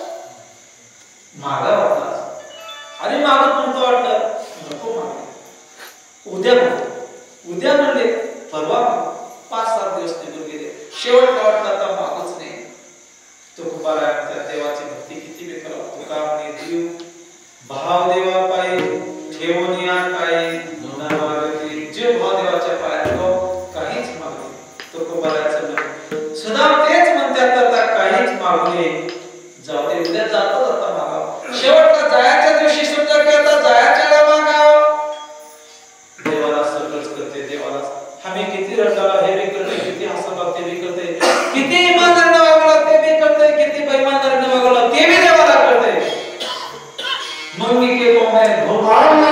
मागा वाटला आणि मागत म्हणतो वाटलं नको मागे, उद्या म्हणतो, उद्या म्हणले परवा, पाच सात दिवस निघून गेले, शेवटला वाटलं आता मागच नाही. तुकोबारा त्या देवाची भक्ती किती वे करावं, तुका म्हणे देव भाव देवा पायी ठेवून या काही धुना मागते, जे भाव देवाच्या पायात काहीच मागणे. तुकोबाराचं मन सुदाम तेच म्हणतात, आता काहीच मागणे, जाऊ दे उद्या जातो आता मागाव, शेवटला जायच्या दिवशी समजा की आता जायच्या मागाव, देवाला सगळंच करते, देवाला आम्ही किती रडला हे बी करते, किती हसला ते बी करते, किती इमानदारीने वागला ते बी करते, किती बेईमानदारीने वागला ते बी देवाला करते. मंगी के को मैं भोपाल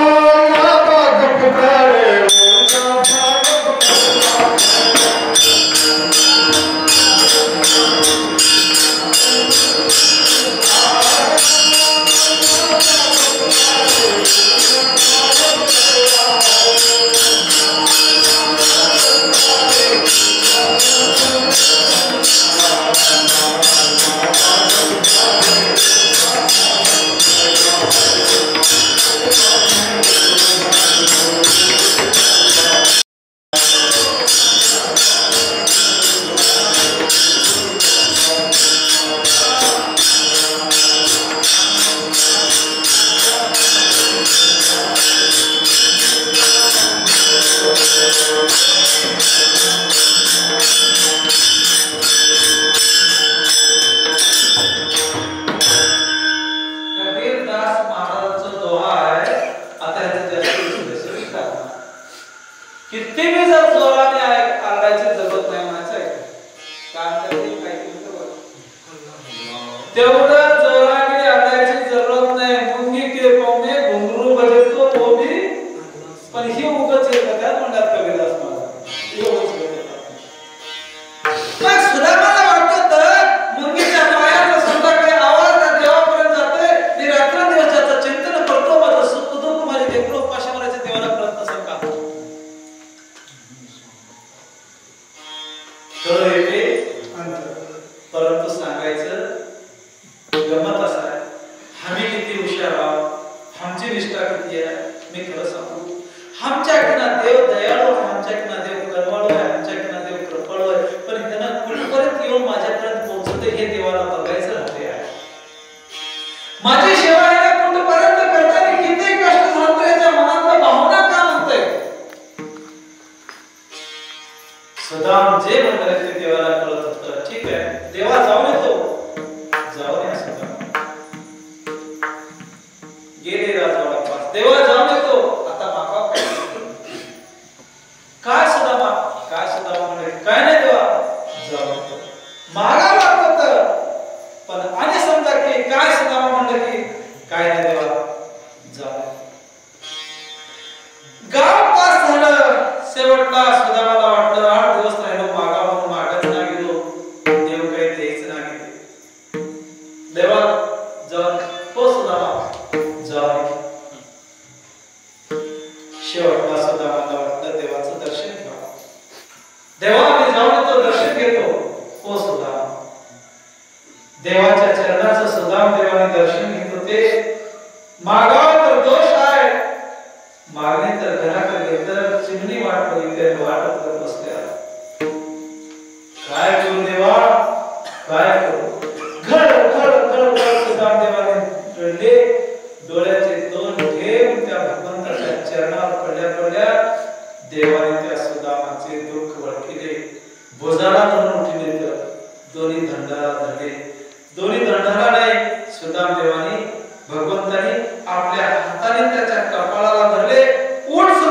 सुदाम देवानी भगवंतानी आपल्या हाताने त्याच्या कपाळाला धरले, उठ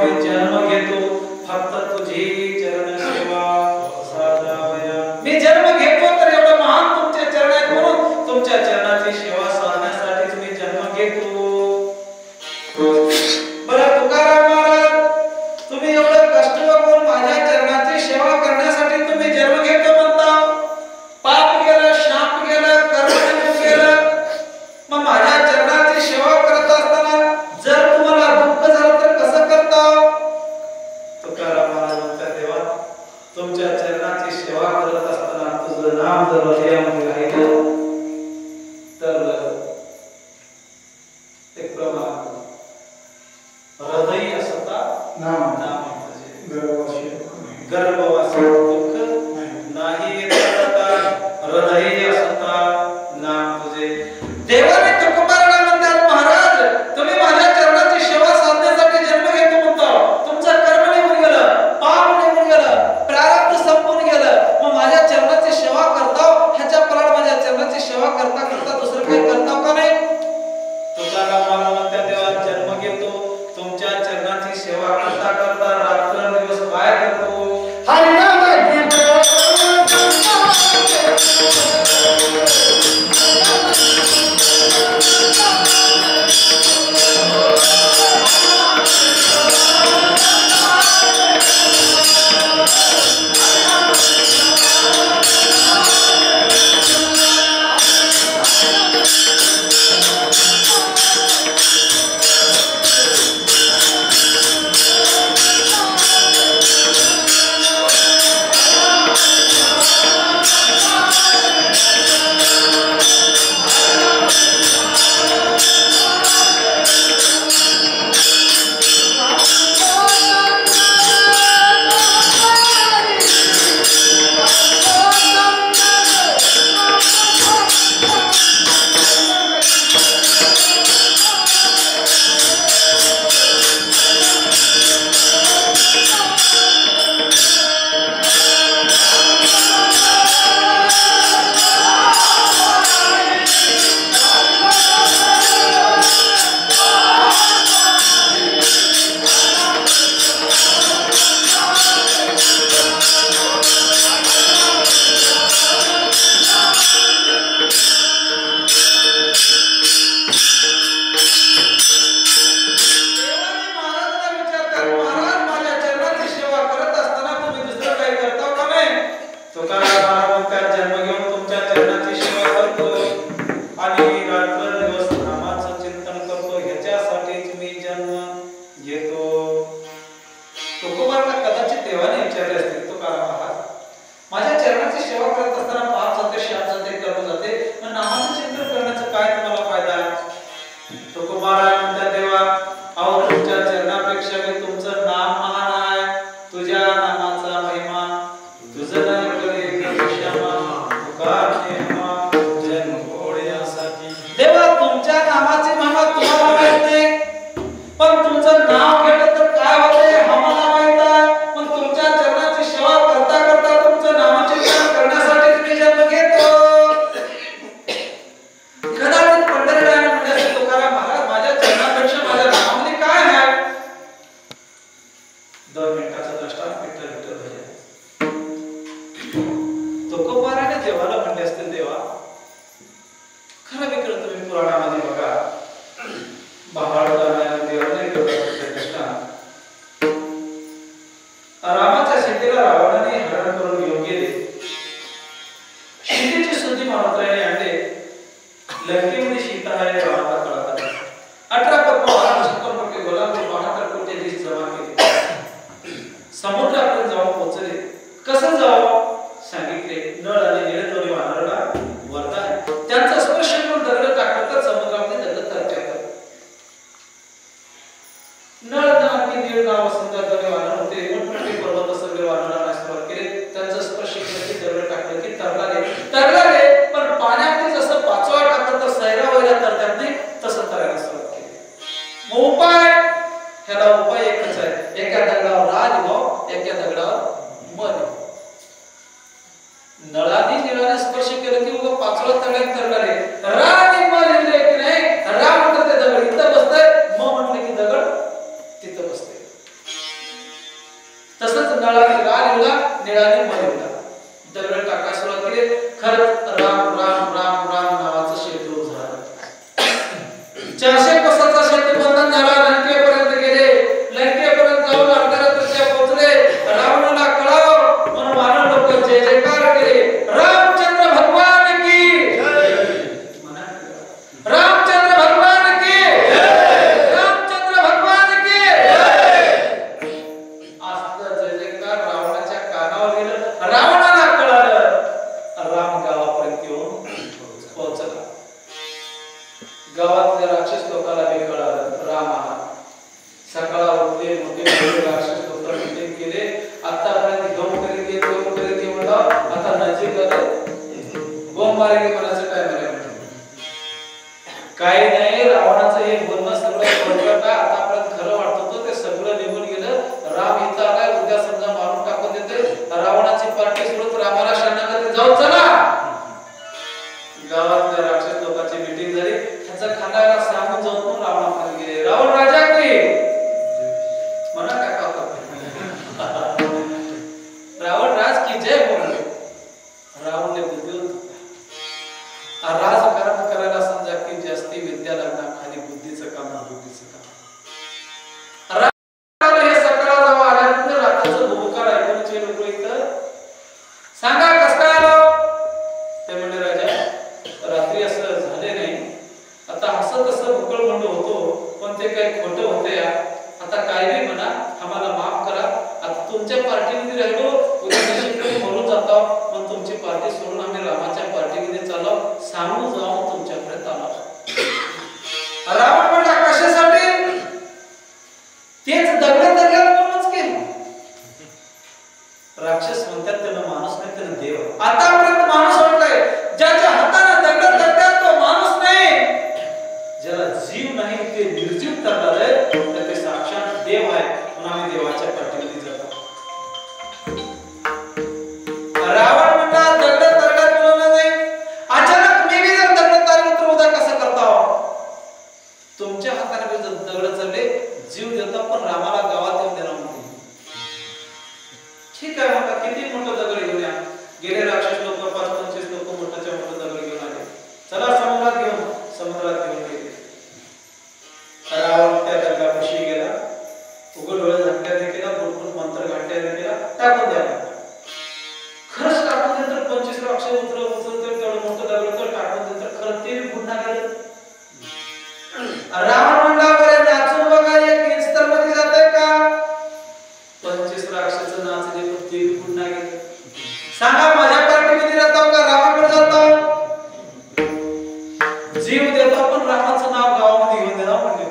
मी जन्म घेतो फक्त तुझी चरण सेवा साधावया. मी जन्म घेतो तर एवढं महान तुमच्या चरणात म्हणून तुमच्या चरणाची सेवा साधण्यासाठीच मी जन्म घेतो. बरं तुकाराम महाराज तुम्ही एवढं कष्ट करून माझ्या चरणाची सेवा करण्यासाठी तुम्ही जन्म घेतो म्हणता. पाप गेलं, शाप गेलं, कर्म निघून गेलं. मग माझ्या चरणाची सेवा करत असताना जर तुम्हाला दुःख झालं तर कसं करता? तुकाराम महाराज म्हणतात देवा तुमच्या चरणाची सेवा करत असताना तुझं नाम जर हृदयामध्ये राहिलं तर एक प्रमाण हृदय असता नाम नाम गर्भवासी गर्भवासी दुःख नाही येता हृदय असता नाम तुझे. देवाने तुकोबाराला म्हणतात महाराज तुम्ही माझ्या चरणाची सेवा साधण्यासाठी जन्म घेतो म्हणता. तुमचं कर्म निघून गेलं, पाप निघून गेलं, प्रारब्ध संपून गेलं. मग माझ्या चरणाची सेवा करताव ह्याच्या पराड माझ्या चरणाची सेवा करता करता दुसरं काही करताव का नाही? तुकारामाला म्हणतात देवा जन्म घेतो तुमच्या चरणाची सेवा करता करता रात्र दिवस काय करतो? हरिनाम घेतो नळाने निळाने स्पर्श केलं की तसंच नळाने लाल लिवला, निळाने मध लिवला. दगड टाकायला सुरुवात केली. खरंच राम राम राम राम नावाचं शेतू झालं. चारशे कोसाचा शेतू बंधन झाला. लंकेपर्यंत गेले. लंकेपर्यंत जाऊन अर्ध्या रात्रीच्या पोहोचले. रावणाला कळाव म्हणून मानव लोक जय जयकार केले. रामचंद्र भगवान की जय. म्हणा रामचंद्र भगवान की जय. रामचंद्र भगवान की जय. असं जय जयकार रावणाच्या कानावर गेलं. रावणाला कळालं. राम गावापर्यंत येऊन पोहोचला. गावातल्या राक्षस लोकांना बी कळालं राम आला. सकाळा उठले, मोठे मोठे राक्षस लोक मीटिंग केले. आतापर्यंत घेऊन करीत येत घेऊन करीत येत म्हणला आता नजीक आलं. बोंब मारेल म्हणायचं काय म्हणायचं काही नाही. रावणाचं हे बोलणं सगळं खोटं आतापर्यंत खरं वाटत होतं ते सगळं निघून गेलं. राम इथं आलाय, उद्या समजा मारून टाकून देते. रावणाची पार्टी सोडून रामाला शरणागती जाऊ चला. गावातल्या राक्षस लोकांची मीटिंग झाली. त्याचा खांदाला सांगून जाऊन पण रावणापर्यंत गेले. रावण राजा की म्हणा काका रावण राज की जय बोलले. रावणने बुद्धिवंत राजकारण करायला समजा की जास्ती विद्या लागणार, खाली बुद्धीचं काम बुद्धीचं काम. रावणाला हे सकाळ जेव्हा आल्यानंतर रात्रीचं भूमिका ऐकूनचे लोक इथं सांगा कसं काय आलो. ते म्हणले राजा रात्री असं झाले नाही. आता असं तसं बुकळ मंड होतो पण ते काही खोटं होतं या. आता काय बी म्हणा आम्हाला माफ करा. आता तुमच्या पार्टीमध्ये राहिलो उद्या नशीब म्हणून जातो पण तुमची पार्टी सोडून आम्ही रामाच्या पार्टीमध्ये चाललो सांगून जाऊन तुमच्यापर्यंत आलो. रावण म्हणला कशासाठी? तेच दगड दगड म्हणूनच केलं. राक्षस म्हणतात त्याला माणूस नाही त्याला देव. आतापर्यंत माणूस वाटलाय ज्याच्या हाताने दगड दगडात तो माणूस नाही. ज्याला जीव नाही ते निर्जीव करणार आहे तर ते साक्षात देव आहे. म्हणून आम्ही देवाच्या पाठीमध्ये जातो. रावण म्हणला दगड दगडात मिळवलं नाही. अचानक मी बी जर दगड तारलं तर उद्या कसं करता हो? तुमच्या हाताने जर दगड चालले जीव देतो पण रामाला गावात येऊन देणार नाही. ठीक आहे म्हणता किती मोठं दगड घेऊन या. गेले राक्षस लोक पाच पंचवीस लोक मोठ्याच्या मोठं दगड घेऊन आले. चला समुद्रात घेऊन समुद्रात घेऊन गेले. रावण त्या दगडापाशी गेला. उघड डोळे झाकल्याने केला. बुटबुट मंत्र घातल्याने केला. टाकून द्यावा. खरंच टाकून देत तर पंचवीस राक्षस उतर उचलते तेवढं मोठं दगड तर टाकून देत तर खरं ते पुन्हा गेलं. रावण म्हणला बरे नाचून बघा एक इंच तर मध्ये जाते का? पंचवीस राक्षस नाचले पण ते पुन्हा गेले. सांगा माझ्या पार्टीमध्ये राहतो का रामाकडे जातो? जीव देतो पण रामाचं नाव गावामध्ये घेऊन देणार म्हणजे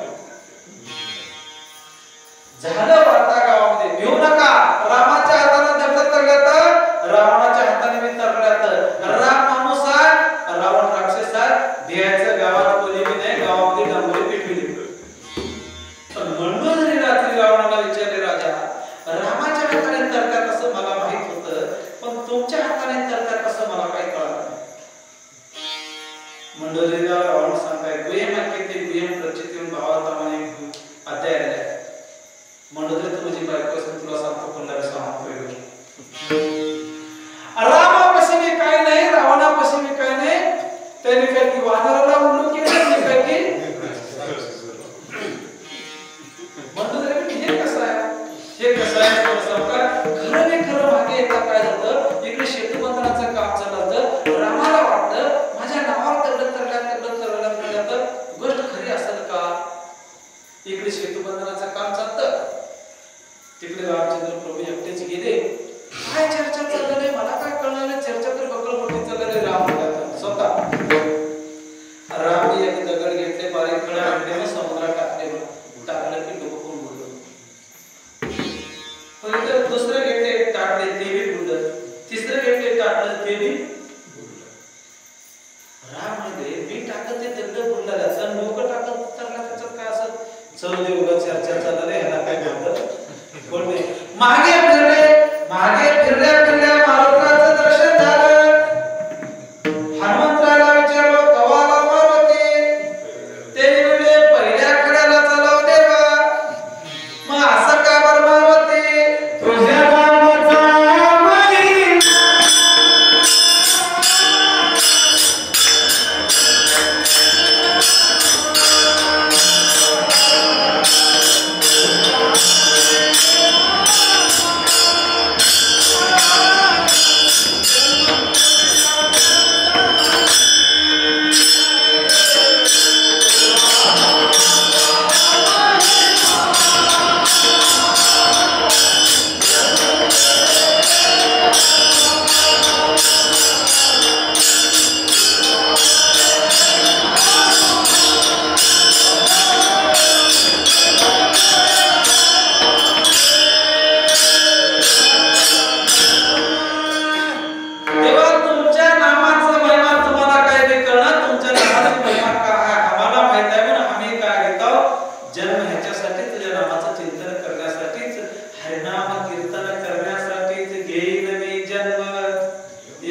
झालं वार्ता गावामध्ये. भिवू नका. रामाच्या हाताने दगड तरगत रावणाच्या हाताने मी तरगत. राम माणूस आहे रावण राक्षस आहे. ध्येयाचं गावात कोणी नाही. गावामध्ये डांबरी पिटविली. पण मंडोदरी रात्री रावणाला विचारले राजा रामाच्या हाताने तरगत असं मला माहित होतं पण तुमच्या हाताने तरगत असं मला काही कळलं नाही. मंडोदरीला रावण सांगताय गुहेम ऐकते गुहेम प्रचितीवरून भावाप्रमाणे अध्याय आले. मंडोदरी तुझी बायको असेल तुला सांगतो कोणाला सांगतो. रामापाशी मी काय नाही रावणापाशी मी काय नाही. त्याने काय की वानराला उल्लू केलं मी काय की मंडोदरी हे कसं आहे हे कसं आहे संस्कार खरं नाही खरं मागे एकदा काय झालं. इकडे शेतूबंधनाचं काम चाललं होतं. रामाला वाटलं माझ्या नावावर दगड तरगत दगड तरगत तरगत गोष्ट खरी असेल का? इकडे शेतूबंधनाचं काम चालतं. तिकडे रामचंद्र प्रभू एकटेच गेले. काय चर्चा चालली मला काय कळलं नाही. चर्चा तर बकळ मोठी चालली. राम स्वतः राम एक दगड घेतले बारीक खडा आणले समुद्रात टाकले. टाकलं की डोकं बुडलं. पहिले दुसरं घेतले टाकले ते बी बुडलं. तिसरं घेतले टाकलं ते बी बुडलं. राम म्हणजे मी टाकत ते दगड बुडला त्याचा डोकं टाकत तरला त्याच्यात काय असं चल देऊगा चर्चा चालली ह्याला काय म्हणतात कोण नाही. मागे फिरले मागे फिरल्या फिरल्या मारुतीचं दर्शन झालं. हनुमंतराला विचारलो कवाला मारुती. ते म्हणले पहिल्या खड्याला चालव देवा. मग असं का बरं मारुती तुझ्या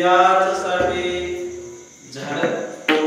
याचसाठी झालं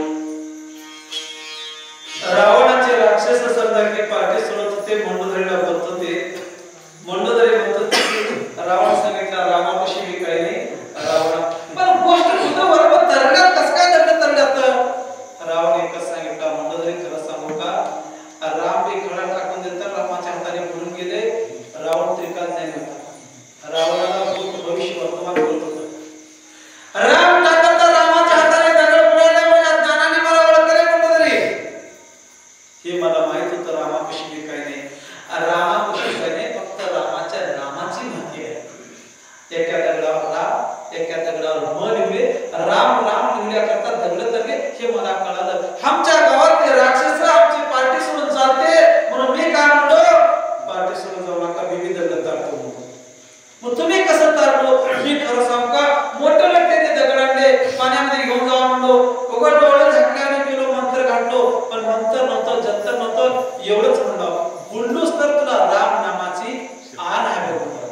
रावणाचे राक्षस सरदारके पार्टी सोडत होते. मंडोदरीला बोलत होते. मंडोदरी म्हणत होते रावण सांगितलं रामापाशी मी काही नाही. रावण पण गोष्ट कुठं बरोबर तरड्यात कस काय दगड तरड्यात रावण एकच सांगितलं मंडोदरी खरं सांगू का राम एक खडा टाकून देतात रामाच्या हाताने बुडून गेले. रावण त्रिकाल नाही होता. रावणाला भूत भविष्य वर्तमान बोलत होतं. राम टाकता रामाच्या हाताने दगड बुडाले माझ्या ज्ञानाने मला ओळखले मंडोदरी. हे मला माहित होतं रामापाशी मी काही नाही. रामापाशी काही नाही फक्त रामाच्या नामाची माहिती आहे. एका दगडावर राम एका दगडावर म लिहिले राम राम लिहिल्याकरता दगड तरले हे मला कळालं. आमच्या गावातले राक्षस आमची पार्टी सोडून चालते म्हणून मी काय म्हणतो पार्टी सोडून जाऊ नका मी दगड तारतो. मग तुम्ही कसं तारलो मी खरं सांगू का मोठं व्यक्तीने दगड आणले पाण्यामध्ये घेऊन जावा म्हणलो उघड डोळे झाकल्याने गेलो मंत्र घातलो पण मंत्र नव्हतं जंतर नव्हतं एवढंच म्हणलं बुडलोस तर तुला राम नामाची आण आहे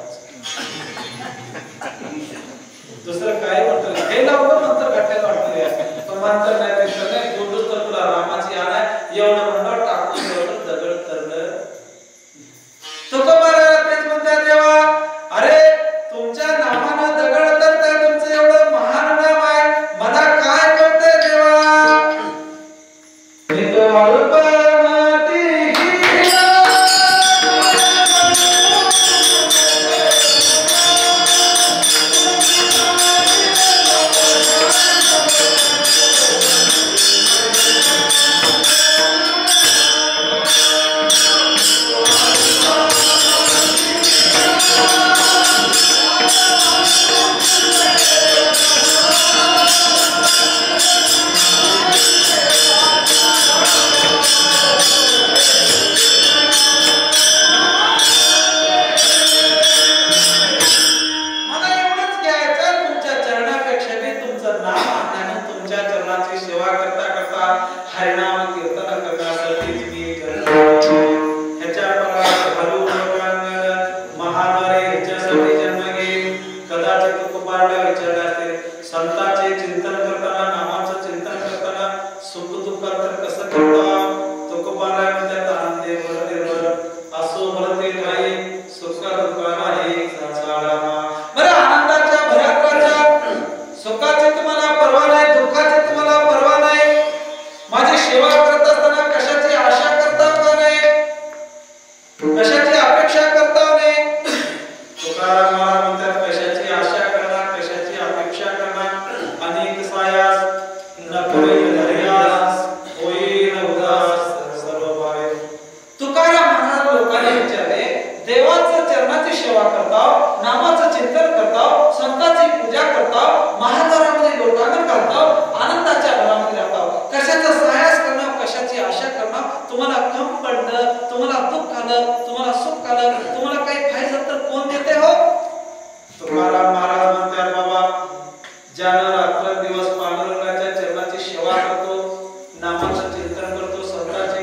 दुसरं काय म्हणतो हे लवकर मंत्र घातल्याला वाटतं पण मंत्र नाही दिसत नाही बुडलोस तर तुला रामाची आण आहे एवढं म्हणलं टाकून एवढं दगड तरलं. तुकोबाराला तेच म्हणतात देवा अरे तुमच्या नामानं दगड तरतंय तुमचं एवढं महान नाम आहे मला काय कळतंय देवा.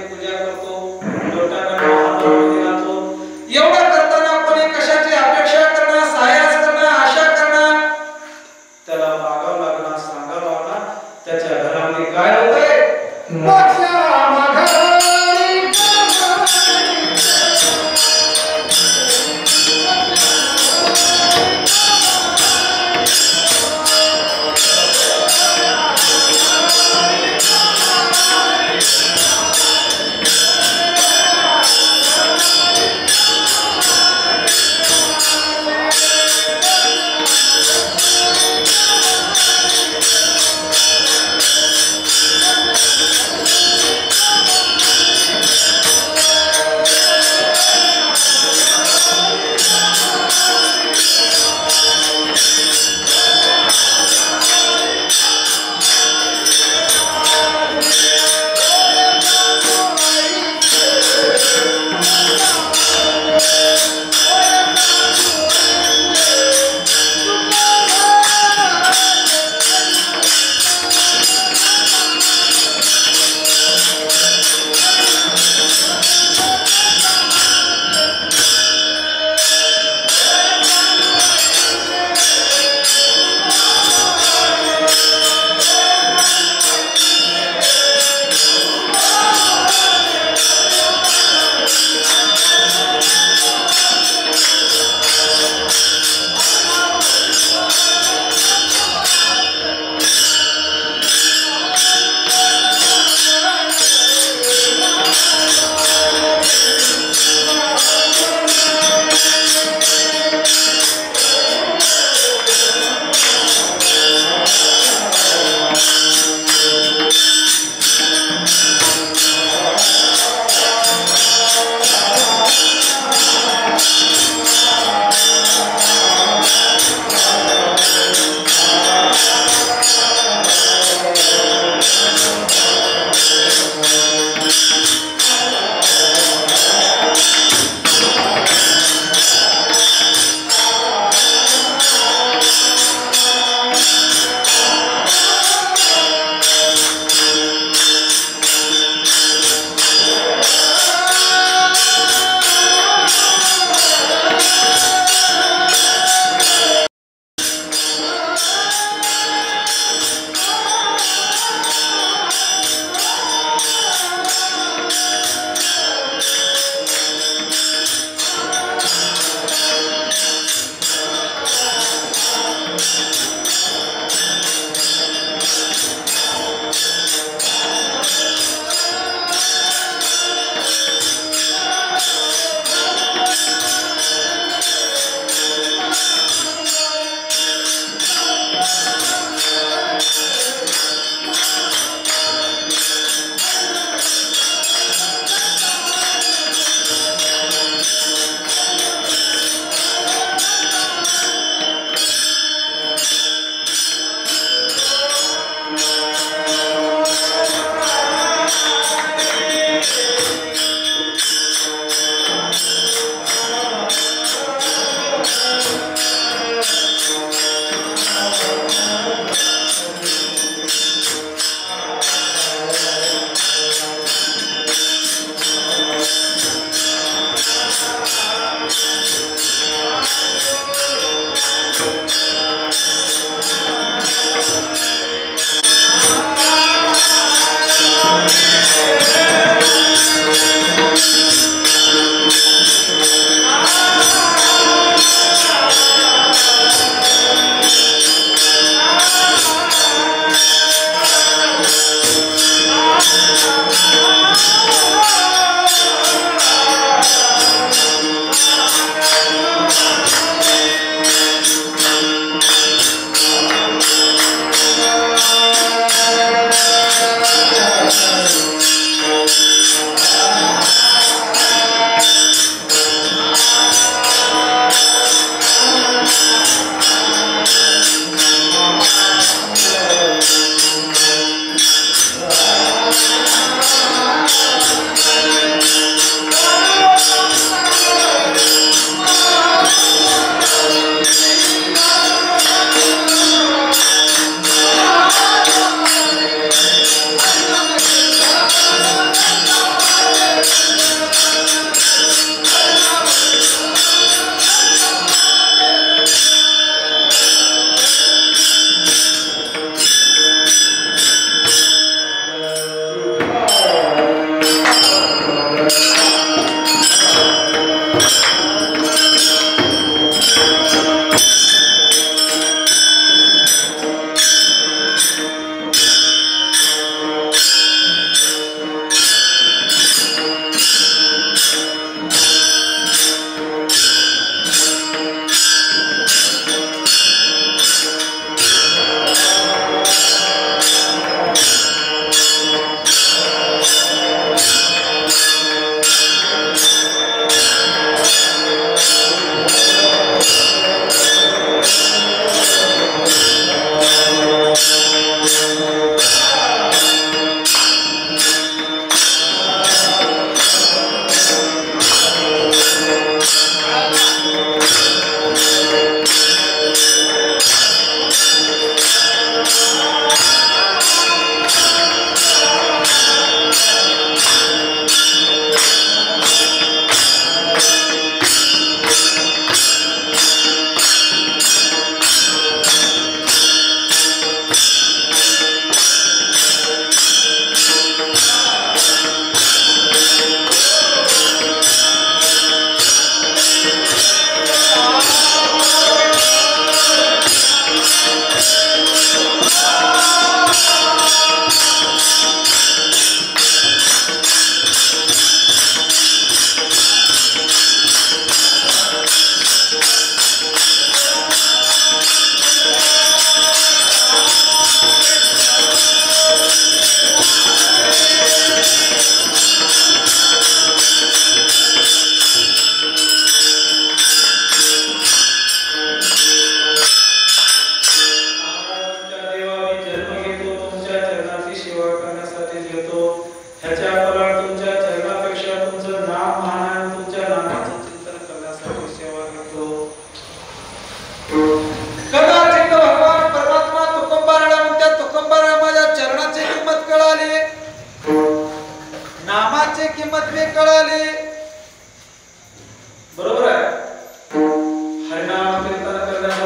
एवढं करताना आपण कशाची अपेक्षा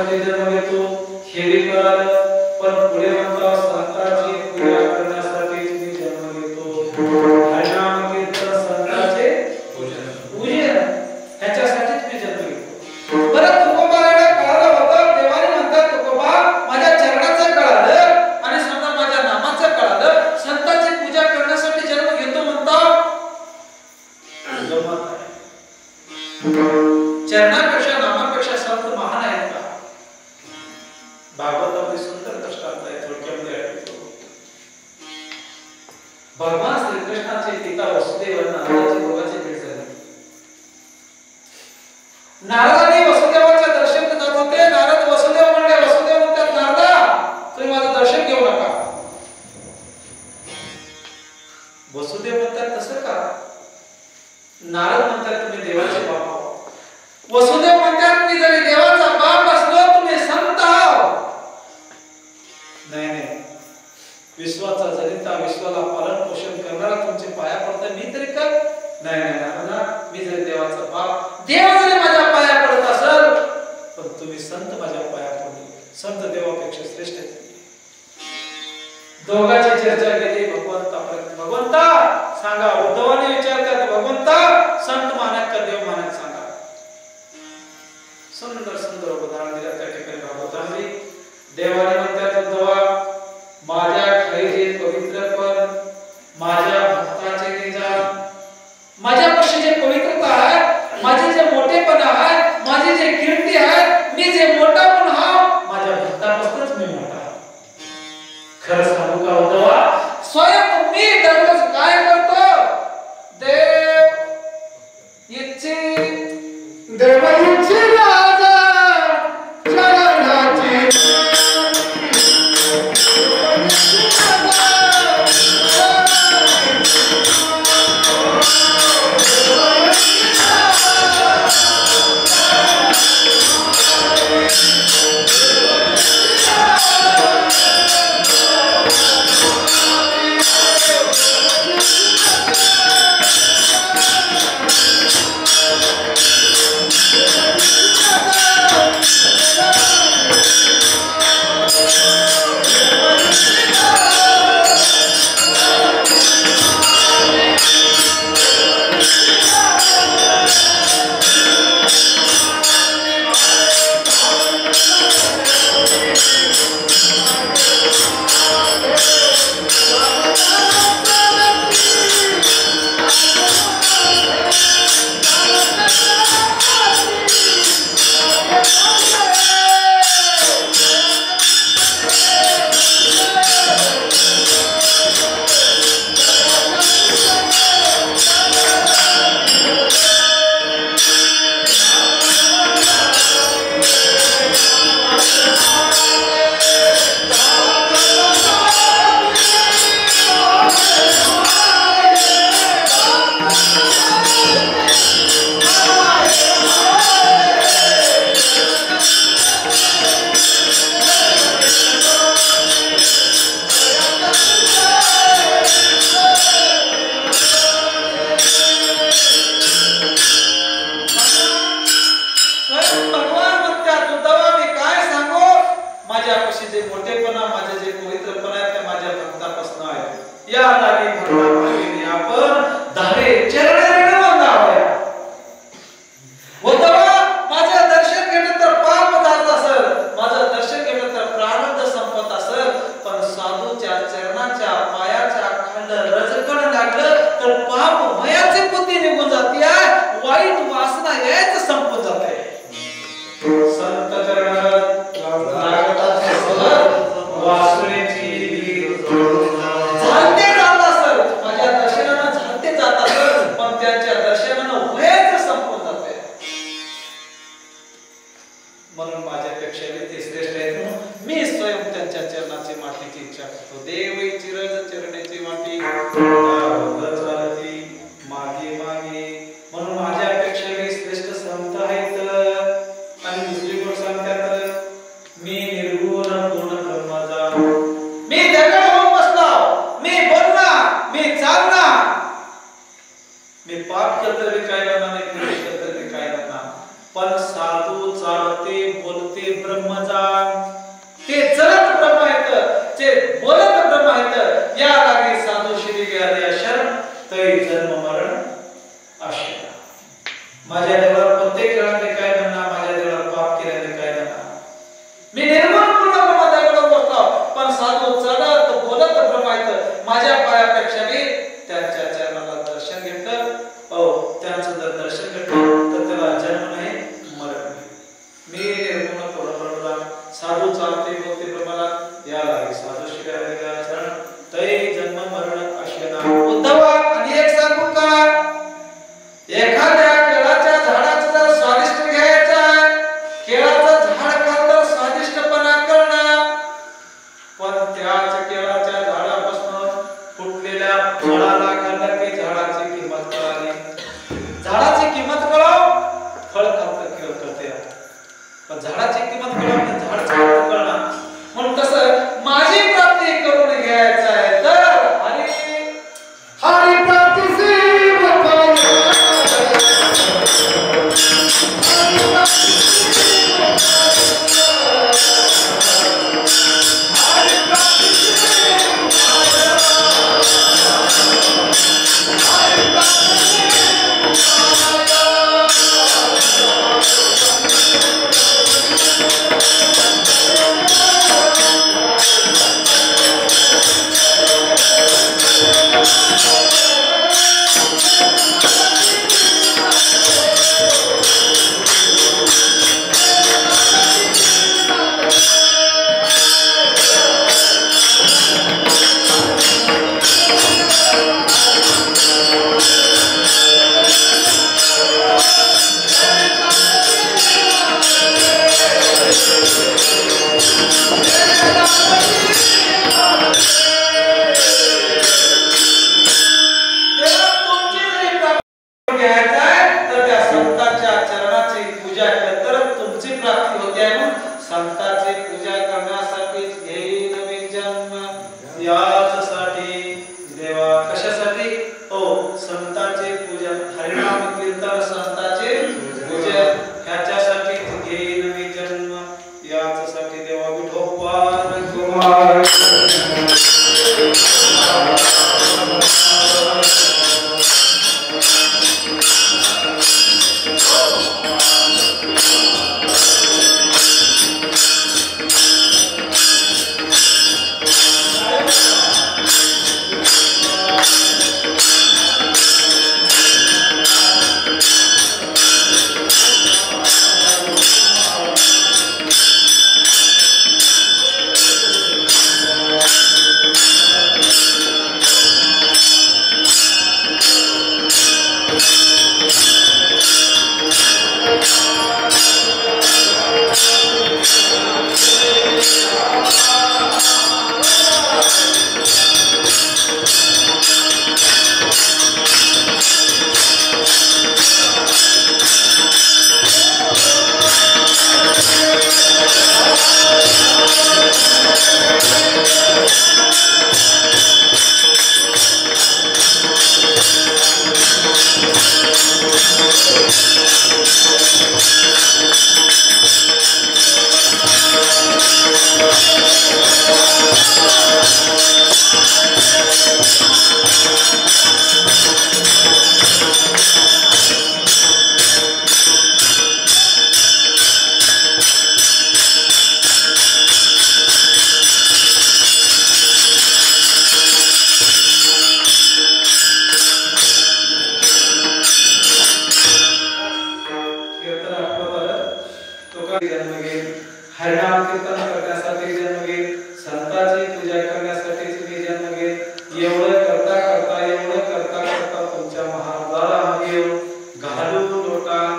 करण्यासाठी जन्म घेतो हे कळालं, पण पुढे म्हणतो संतांची पूजा करण्यासाठी मी जन्म घेतो, हरिनाम कीर्तन संतांचे पूजन पूजन ह्याच्यासाठीच मी जन्म घेतो। बरं तुकोबाला कळालं होतं, देवाने म्हणतात तुकोबा माझ्या चरणाचं कळालं आणि समजा माझ्या नामाचं कळालं, संतांची पूजा करण्यासाठी जन्म घेतो म्हणता जमत आहे। चरणापेक्षा नामापेक्षा संत महान आहेत का? भागवतामध्ये सुंदर दृष्टांत आहे, थोडक्यामध्ये आठवतो। भगवान श्री कृष्णाचे पिता वसुदेवांना नारदाची दोघांची भेट झाली। नारदाने वसुदेवाच्या दर्शनाला जात होते, नारद वसुदेव म्हणले, वसुदेव म्हणतात नारदा तुम्ही माझं दर्शन घेऊ नका। वसुदेव म्हणतात तसं का? नारद म्हणतात तुम्ही देवाचे बाप आहात। वसुदेव म्हणतात मी जरी देवाचा बाप असलो तुम्ही संत आहात। नाही नाही, विश्वाचा जनिता विश्वाला पालन पोषण करणारा तुमचे पाया पडता मी तरी काय? नाही नाही नारदा, मी जरी देवाचा बाप, देव जरी माझ्या पाया पडत असेल, पण तुम्ही संत माझ्या पाया पडले, संत देवापेक्षा श्रेष्ठ आहेत। दोघांची चर्चा केली भगवंतापर्यंत। भगवंता सांगा, उद्धवाने विचारतात भगवंता संत मानत का देव मानत सांगा। सुंदर सुंदर उदाहरण दिलं त्या ठिकाणी भागवतामध्ये। देवाने म्हणतात उद्धवा माझ्या ठाई जे पवित्रपण, माझ्या भक्ताचे निजान, माझ्यापाशी जे पवित्रता आहे, माझे जे मोठेपण आहे, माझी जे कीर्ती आहे, मी जे मोठापण हा माझ्या भक्तापासूनच मी मोठा आहे। खरं सांगू का उद्धवा, स्वयं मी दररोज काय करतो? देव इच्छे देव इच्छे राजा चरणाची पण साधू चालते बोलते ब्रह्मजान ते चलत ब्रह्म आहेत जे बोलत ब्रह्म आहेत या लागे साधू श्री गेले शरण तै जन्म मरण आशा माझ्या देवाला प्रत्येक खेळाने काय म्हणणार माझ्या देवाला पाप केल्याने काय म्हणणार मी निर्मळ पूर्ण ब्रह्मदेवाला बसतो पण साधू चलत बोलत ब्रह्म आहेत माझ्या पायापेक्षा मी त्यांच्या चरणाला दर्शन घेतलं ओ त्यांचं जर दर्शन घेतलं तर त्याला जन्म नाही मरण मी निर्गुण पूर्ण साधू चालते बोलते ब्रह्माला या लागे साधू शिकायला चरण तै जन्म मरण अशेना उद्धवा आणि एक सांगू का एखाद्या केळाच्या झाडाचं जर स्वादिष्ट घ्यायचं आहे केळाचं झाड खाल्लं स्वादिष्टपणा करणं पण त्याच केळाच्या झाडापासून फुटलेल्या फळाला खाल्लं की झाडाची किंमत कळाली झाडाची किंमत कळव फळ खाल्लं केळ करते पण झाडाची किंमत कळव झाड चांगलं कळणार म्हणून कसं माझी प्राप्ती करून घ्यायचं आहे तर हरी हरी प्राप्ती हरिनाम कीर्तन करण्यासाठी जन्म घेईल संतांची पूजा करण्यासाठी तुम्ही जन्म घेईल एवढं करता करता एवढं करता करता तुमच्या महादारामध्ये घालू लोटांग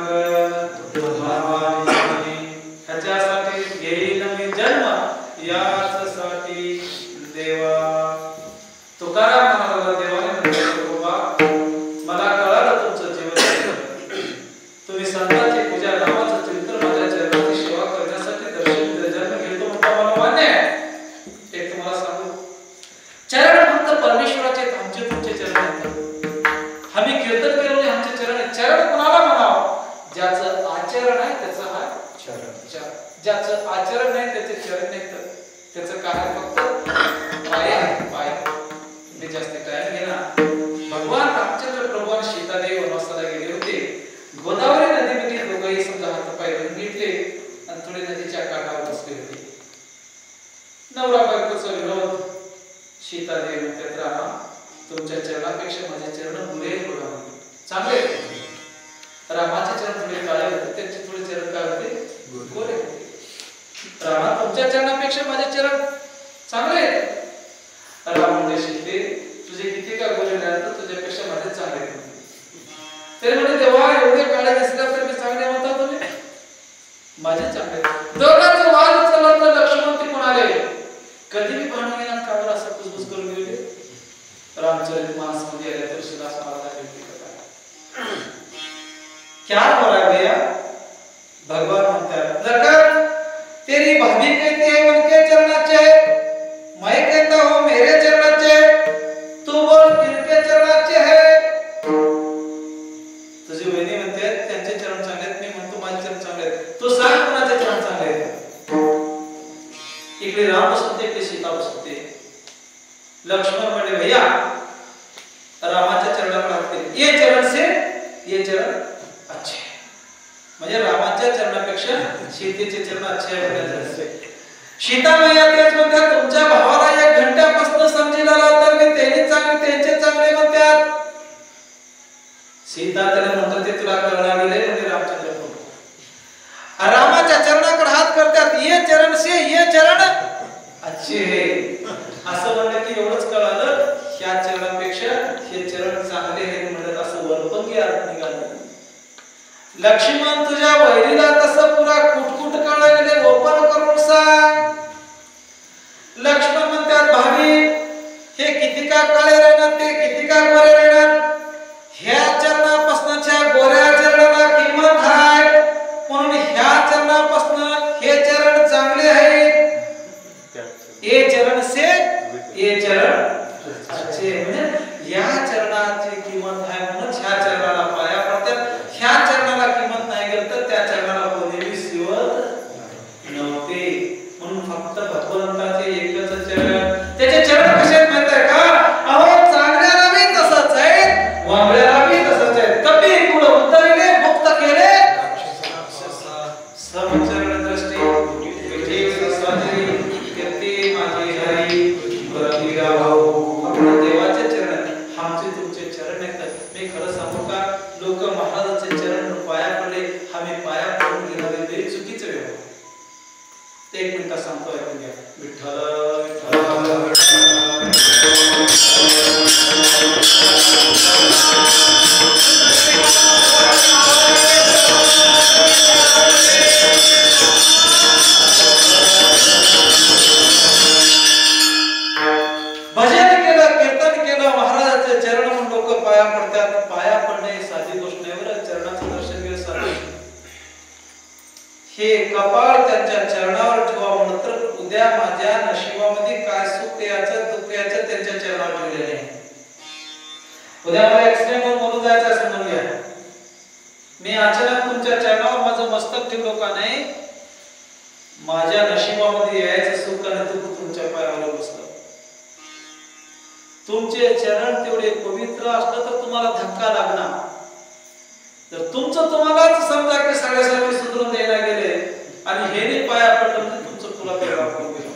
ह्याच्यासाठी घेईल मी जन्म याचसाठी देवा तुकाराम महाराज देवाने मला कळालं तुमचं जीवन तुम्ही संतांची पूजा नावाचं चिंतन माझ्या चरणाची सेवा करण्यासाठी दर्शन जन्म घेतो म्हणता मला मान्य आहे एक तुम्हाला सांगू चरण फक्त परमेश्वराचे आमचे तुमचे चरण आहेत आम्ही कीर्तन केले आमचे चरण चरण कोणाला म्हणावं ज्याचं आचरण आहे त्याचं हा चरण विचार. ज्याचं आचरण नाही त्याचे चरण नाही, तर त्याचं काय फक्त पाय आहे, पाय. मी जास्त टाइम घेणार. भगवान रामचंद्र प्रभू आणि सीतादेवी वनवासाला गेले होते. गोदावरी नदीमध्ये दोघंही समजा हातपाय धुवून घेतले आणि थोडे नदीच्या काठावर बसले होते. नवरा बायकोचा विरोध. सीतादेवी म्हणतात, रामा तुमच्या चरणापेक्षा माझे चरण बुरे थोडा चांगले. रामाचे चरण थोडे काळे होते, त्यांचे थोडे चरण काय होते, गोरे होते. रामा तुमच्या चरणापेक्षा माझे चरण चांगले आहेत. राम म्हणजे सीते तुझे किती का गोरे नाही तर तुझ्यापेक्षा माझे चांगले आहेत. तरी म्हणजे देवा एवढे काळे दिसले तर मी चांगले म्हणता तुम्ही माझे चांगले. दोघांचा वाद चालला तर लक्ष्मण ते म्हणाले, कधी मी भांडण घेणार कावर असं कुसबुस करून गेले. रामचरित मानस मध्ये आले तर शिलास महाराज क्या हो रहा है भैया. भगवान म्हणतात, लखन तेरी भाभी कहती है उनके चरणाचे, मैं कहता हूं मेरे चरणाचे, तू बोल किनके चरणाचे है. तुझी वहिनी म्हणते त्यांचे चरण चांगले आहेत, मी म्हणतो माझे चरण चांगले आहेत. तू सांग कोणाचे चरण चांगले आहेत. इकडे राम बसते, इकडे सीता बसते. लक्ष्मण म्हणे, भैया रामाच्या चरणावर हात केले. ये चरण से ये चरण अच्छे. म्हणजे रामाच्या चरणापेक्षा सीतेचे चरण अच्छे आहे. सीता मैया तेच म्हणतात, तुमच्या भावाला एक घंट्यापासून समजीला तर मी त्यांनी चांगले त्यांचे चांगले म्हणतात. सीता त्याला म्हणतात, ते तुला कळणार गेले म्हणजे रामचंद्र प्रभू रामाच्या चरणाकडे हात करतात. ये चरण से ये चरण अच्छे है असं म्हणलं की एवढंच कळालं, ह्या चरणापेक्षा हे चरण चांगले आहेत म्हणत असं वरपंगी अर्थ निघाला. लक्ष्मण तुझ्या वैरीला तसं पुरा कुटकुट कळले ओपन करून सांग. लक्ष्मण म्हणतात, भाभी हे किती का काळे राहणार ते किती का गोरे राहणार. ह्या चरणापासनच्या गोऱ्या चरणाला किंमत आहे म्हणून ह्या चरणापासून हे चरण चांगले आहेत. ये चरण से ये चरण अच्छे. म्हणजे या चरणाची किंमत आहे म्हणून ह्या चरणाला पाया पडतात. ह्या चरणाला किंमत नाही गेलं तर त्या चरणाला कोणीही शिवत नव्हते. म्हणून फक्त भगवंताचे एकच चरण. त्याचे चरण कसे आहेत माहित आहे का. अहो चांगल्याला बी तसंच आहे, वांगल्याला बी तसंच आहे. कधी पुढे उतरले मुक्त केले सब चरण दृष्टी विठे साजरी करते माझे हरी बरतीरा भाऊ. आपण देवाचे चरण आमचे तुमचे चरण आहेत. मी खरं सांगू का, लोक महाराजांचे चरण पाया पडले, आम्ही पाया पडून घेणारे ते चुकीचं व्यवहार. ते एक मिनिट सांगतो, ऐकून घ्या. विठ्ठल भजन केलं, कीर्तन केलं, महाराजांचे चरण म्हणून लोक पाया पडतात. पाया पडणे साधी गोष्ट नाही बरं. चरणाचं दर्शन घेणं साधी. हे कपाळ त्यांच्या चरणावर ठेवा म्हणून तर उद्या माझ्या नशिबामध्ये काय सुख याचं दुःख याचं त्यांच्या चरणावर ठेवलेले आहे. उद्या मला ऍक्सिडेंट होऊन मरून जायचं असं म्हणून घ्या. मी अचानक तुमच्या चरणावर माझं मस्तक ठेवलो का नाही, माझ्या नशिबामध्ये यायचं सुख आणि दुःख तुमच्या पायावर बसलं. तुमचे चरण तेवढे पवित्र असलं तर तुम्हाला धक्का लागणार. तर तुमचं तुम्हालाच समजा की सगळ्यासाठी सुधरून द्यायला गेले आणि हेने पाया पडलं म्हणजे तुमचं तुला पेरा पडून गेलं.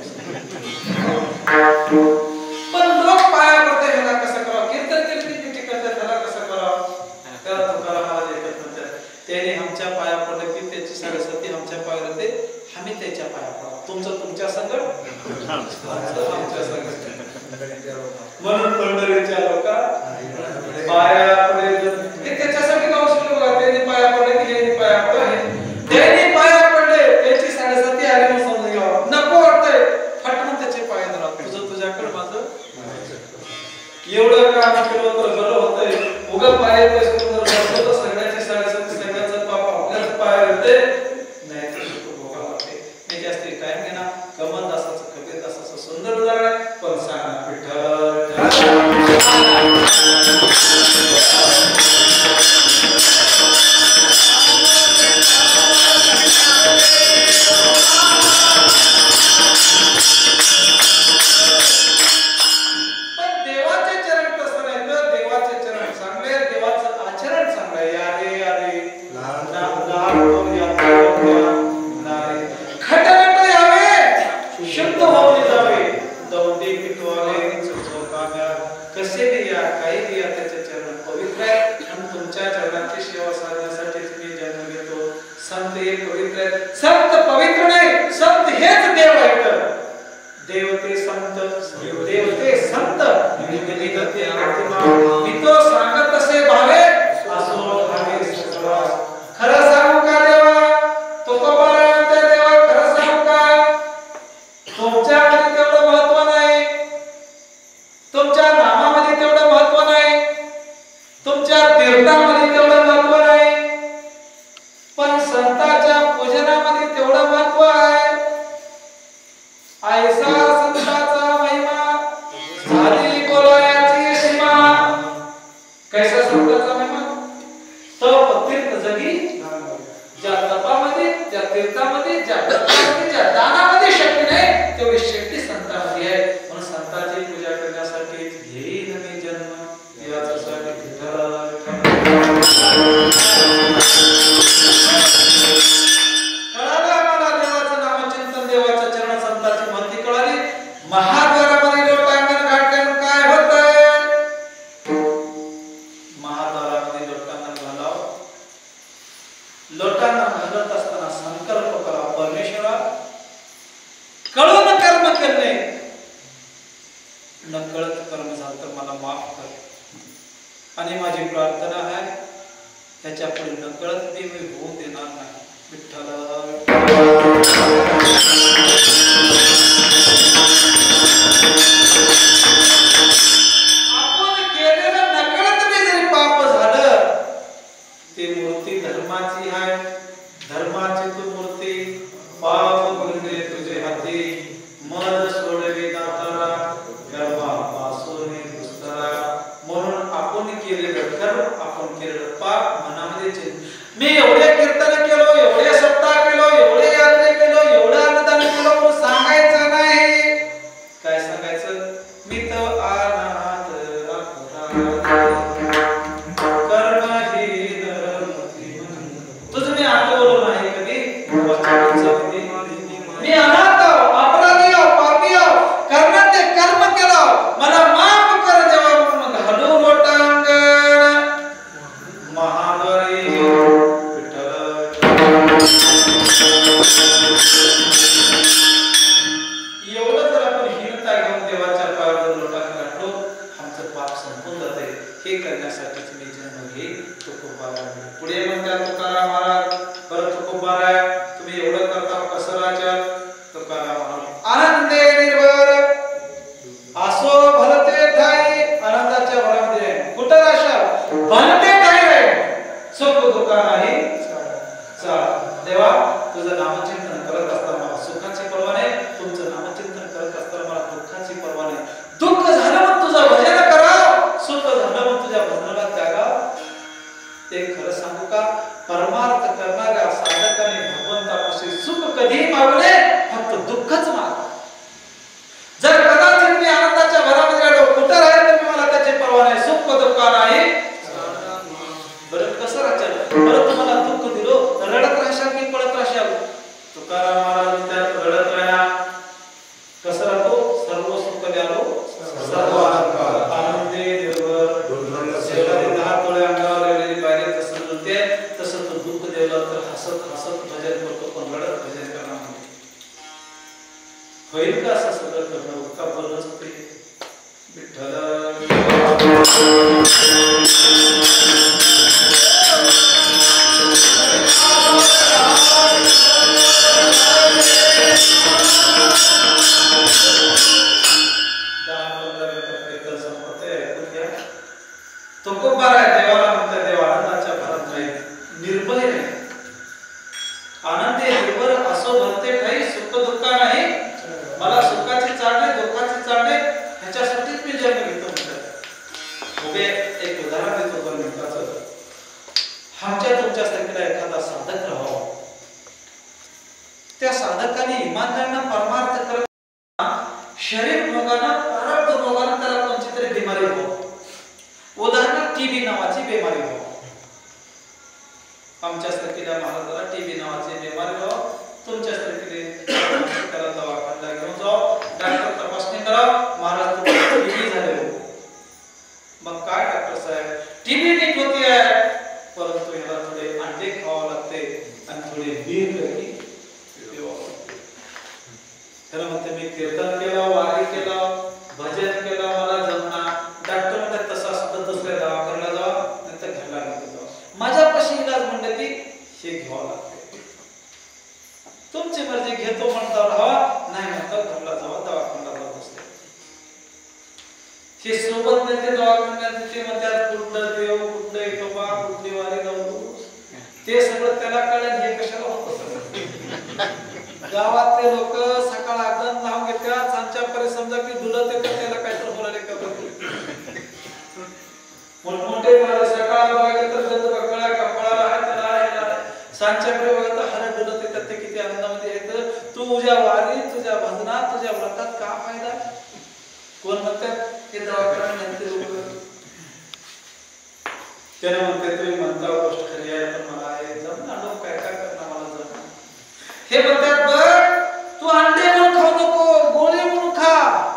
पण लोक पाया पडते, ह्याला कसं करावं, कीर्तन केलं की किती करतात, ह्याला कसं करावं, त्याला तुकाराम महाराज एकच म्हणतात, त्याने आमच्या पाया पडलं की त्याची सरस्वती आमच्या पायावर येते, आम्ही त्याच्या पाया पडावं. तुमचं तुमच्या संगत आमच्या संगत. म्हणून पंढरीच्या लोका पाया पडले. हे त्याच्यासाठी गावसले बघा, त्यांनी पाया पडले की यांनी पाया पडले, त्यांनी पाया पडले त्याची साडेसाती आली म्हणून समजून घ्यावं. नको वाटतंय फटकन त्याचे पाय धरा. तुझं तुझ्याकडे माझं एवढं काम केलं तर बरं होतंय. उगा पाय बसतो तर सगळ्याची साडेसाती सगळ्याचं पाप आपल्याच पाया येते नाही तर भोगा लागते. मी जास्त टाइम घेणार. कमल दासाचं कबीर दासाचं सुंदर उदाहरण आहे. पण सांगा विठ्ठल Thank you. महाद्वारामध्ये लोटांगण घातल्यानं काय होतंय? महाद्वारामध्ये लोटांगण घालाव. लोटांगण घालत असताना संकल्प करा, परमेश्वरा कळून कर्म केले, नकळत कर्म झालं तर मला माफ कर. आणि माझी प्रार्थना आहे त्याच्या पुढे नकळत ते मी होऊ देणार नाही. विठ्ठल आपण केलेलं नकळत मी जरी पाप झालं, ती मूर्ती धर्माची आहे, धर्माची तू मूर्ती, पाप गुंडे तुझे हाती, मद सोडवे दातारा, गर्भापासून दुस्तरा. म्हणून आपण केलेलं कर्म, आपण केलेलं पाप मनामध्ये, मी एवढे कीर्तन केलो, एवढे सप्ताह केलो, एवढे यात्रे केलो, एवढं अन्नदान केलो म्हणून सांगायचं नाही. काय सांगायचं? मी तर अनाथ कर्महीन तुझं मी आठवलं नाही कधी. मी अनाथ अपराधी पापी कर्म ते कर्म केलं, मला माफ कर देवा म्हणून घालू लोटांगण महाद्वारी. एवढं जर आपण हीनता घेऊन देवाच्या पायावर लोटांगण घातलो, आमचं पाप संपून जाते. हे करण्यासाठीच मी जन्म घेईन. तुकोबारा पुढे म्हणतात तुकाराम महाराज, परत तुकोबारा तुम्ही एवढं करता कसं राजा? तुकाराम महाराज आनंदे निर्भर असो भरते ठाई. आनंदाच्या भरामध्ये कुठं आशा भरते ठाई रे, सुख दुःख नाही देवा. तुझं नामचिंतन करत असताना मला सुखाची पर्वा नाही, तुमचं नामचिंतन करत असताना मला दुःखाची पर्वा नाही. दुःख झालं मग तुझं भजन करा, सुख झालं मग तुझ्या भजनाला त्यागा. ते खरं सांगू का, परमार्थ करणाऱ्या साधकाने भगवंतापाशी सुख कधीही मागले, फक्त दुःखच माग. जर कदाचित मी आनंदाच्या भरामध्ये राहिलो, कुठं राहील तर मला त्याची पर्वा नाही, सुख दुःख नाही. बरं कसं राहचाल? बरं तुम्हाला दुःख दिलो, रडत राहशाल की पळत राहशाल? तुकाराम महाराज त्यात रडत राहा. कसं राहतो? सर्व सुख द्यालो, सर्व आनंदे निर्भर. शेवटी दहा तोळे अंगावर आलेली बाहेर जसं जुळते, तसं तो दुःख दिलं तर हसत हसत भजन करतो, पण रडत भजन करणार नाही. होईल का असं सगळं करणं? का बोलणंच होते विठ्ठल. तुकोबारा देवाला म्हणतात, देव आनंदाच्या भरात राहील, निर्भय राहील. आनंदे निर्भर असो भरते ठाई, सुख दुःख नाही. मला सुखाची चालणे, दुःखाची चालणे, ह्याच्यासाठीच मी जन्म घेतो म्हणतात. उभे एक उदाहरण देतो दोन मिनिटाचं. आमच्या तुमच्या सारखीला एखादा साधक राहावा, त्या साधकाने इमानदारीनं परमार्थ करत शरीर भोगानं, प्रारब्ध भोगानं त्याला कोणती तरी बिमारी हो. उदाहरणार्थ टीबी नावाची बिमारी हो. आमच्या सारखीला महाराजाला टीबी नावाची बिमारी हो. तुमच्या सारखीने त्याला दवाखान्याला घेऊन जाओ, डॉक्टर तपासणी करा, महाराज तुम्हाला टीबी झाले हो. मग काय डॉक्टर साहेब, टीबी नीट होती आहे, परंतु याला थोडे अंडे खावा लागते आणि थोडे बीर लगी त्याला म्हणते मी कीर्तन केलं, वारी केलं, भजन केलं, मला जमणार. डॉक्टर म्हणतात तसं असतं दुसऱ्या दवाखान्याला जावा, नंतर घरला घेऊन जावा. माझ्यापाशी इलाज म्हणलं की हे घ्यावं लागते. तुमची मर्जी, घेतो म्हणता राहावा, नाही म्हणता घरला जावा, दवाखान्याला जावा बसते. हे सोबत नाही ते दवाखान्यात ते म्हणतात कुठलं देव, कुठलं इटोबा, कुठली वारी जाऊ, ते सगळं त्याला कळलं. हे कशाला होत? गावातले लोक सकाळ आगन लावून घेतात, सांच्यापर्यंत समजा की दुलत येतात, त्याला काहीतरी बोलायला करतात. मोठमोठे सकाळ बघायला तर जर बकळा कपळाला आहे त्याला आहे, सांच्याकडे बघा तर हर दुलत येतात, ते किती आनंदामध्ये येतं. तू तुझ्या वारी, तुझ्या भजनात, तुझ्या व्रतात का फायदा? कोण म्हणतात हे दवाखान्यात नंतर लोक त्याने म्हणते तुम्ही म्हणता गोष्ट खरी आहे, पण मला हे जमणार लोक काय काय करणार, मला जमणार. हे म्हणतात बघ तू अंडे म्हणून खाऊ नको, गोळी म्हणून खा.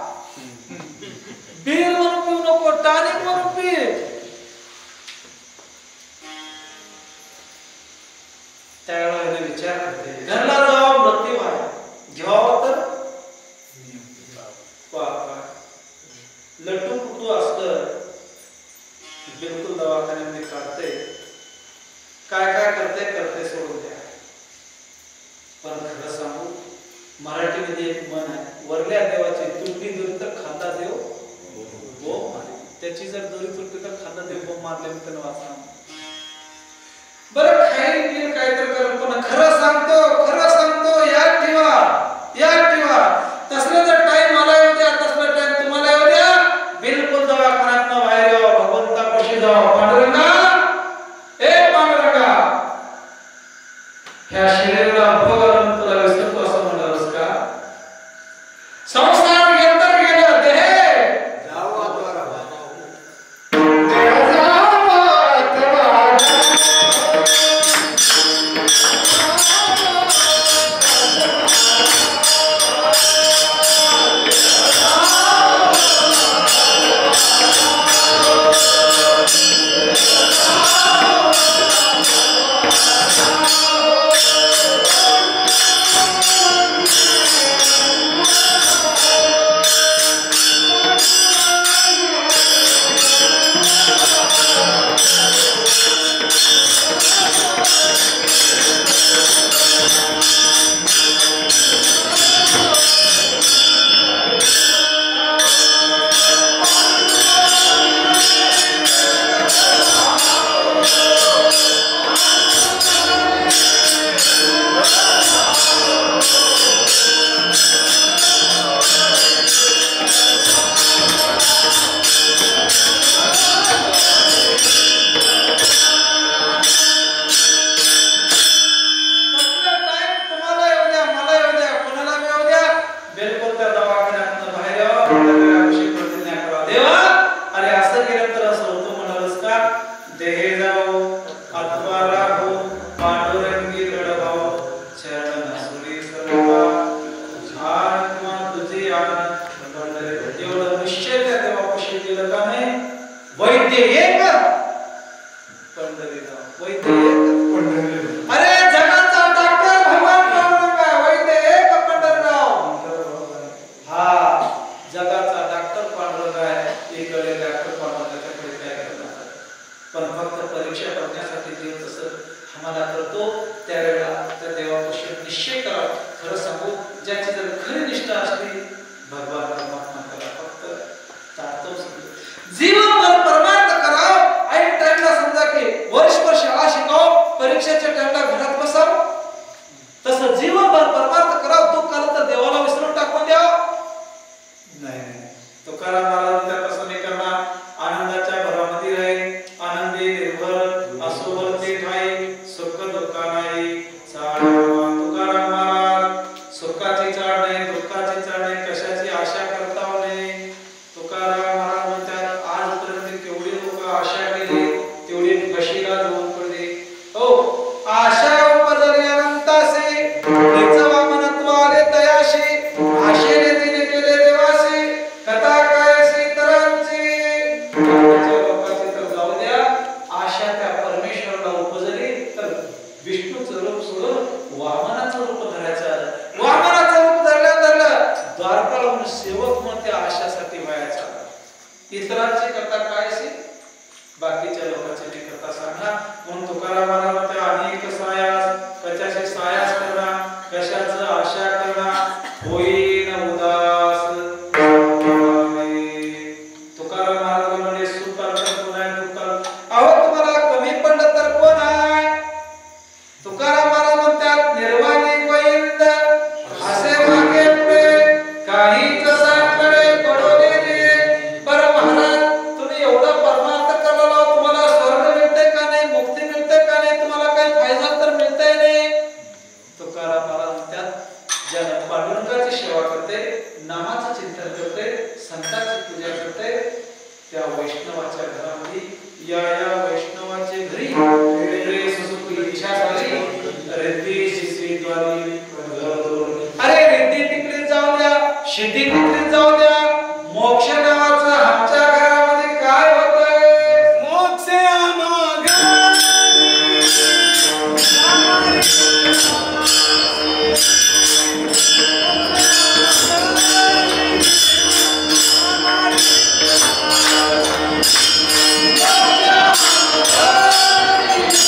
मराठीमध्ये एक म्हण आहे, वरल्या देवाची तुटली दोरी तर खांदा देव बोंब मारे. त्याची जर दोरी तुटली तर खांदा देव बोंब मारले मी त्यांना वाचणार. बरं खाईल पिईल काय तर कर, पण खरं सांगतो खरं सांगतो याद ठेवा याद ठेवा. तसलं जर टाइम मला येऊ द्या, तसलं टाइम तुम्हाला येऊ द्या, बिलकुल दवाखान्यात बाहेर यावं, भगवंतापाशी जावं. पांडुरंगा ए पांडुरंगा, ह्या शरीराला भगवान तुला विसरतो असं म्हणालस का? संसार यंत्र गेलं देह जावा द्वारा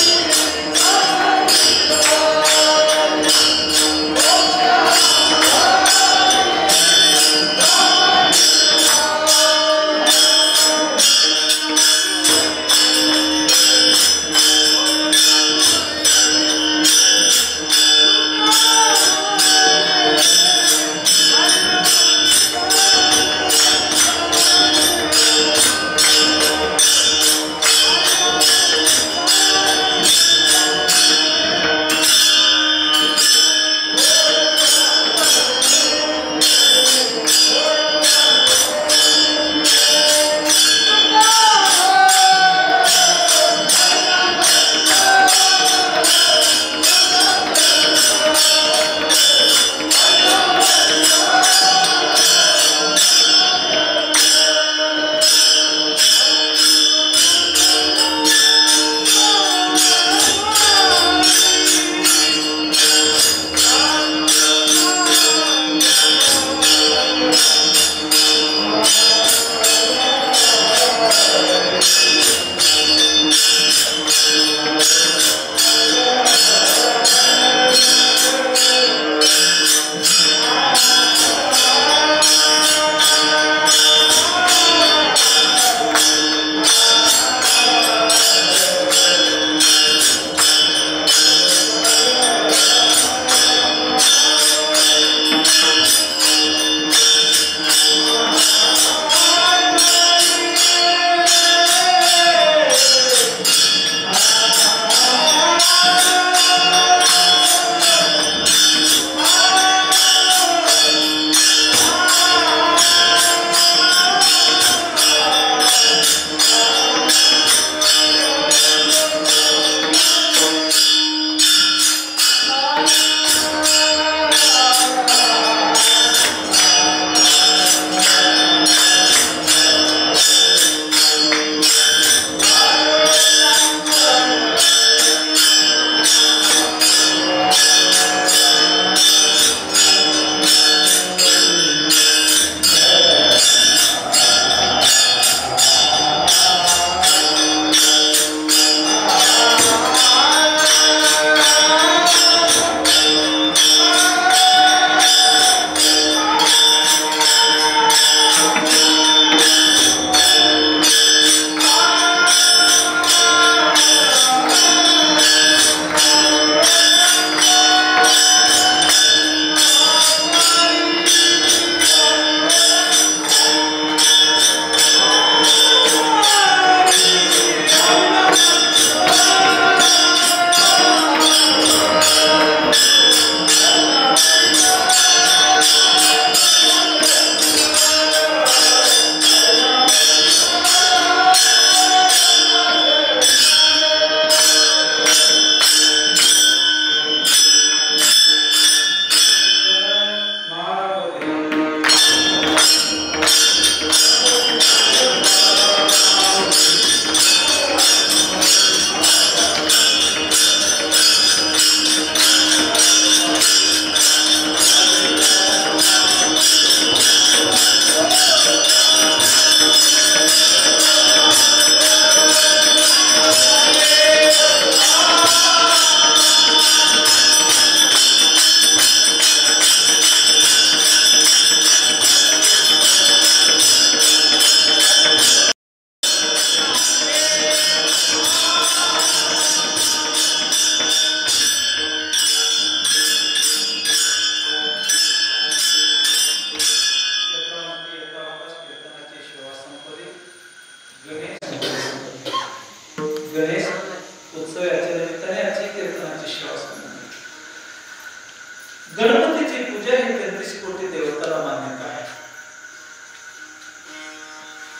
Oh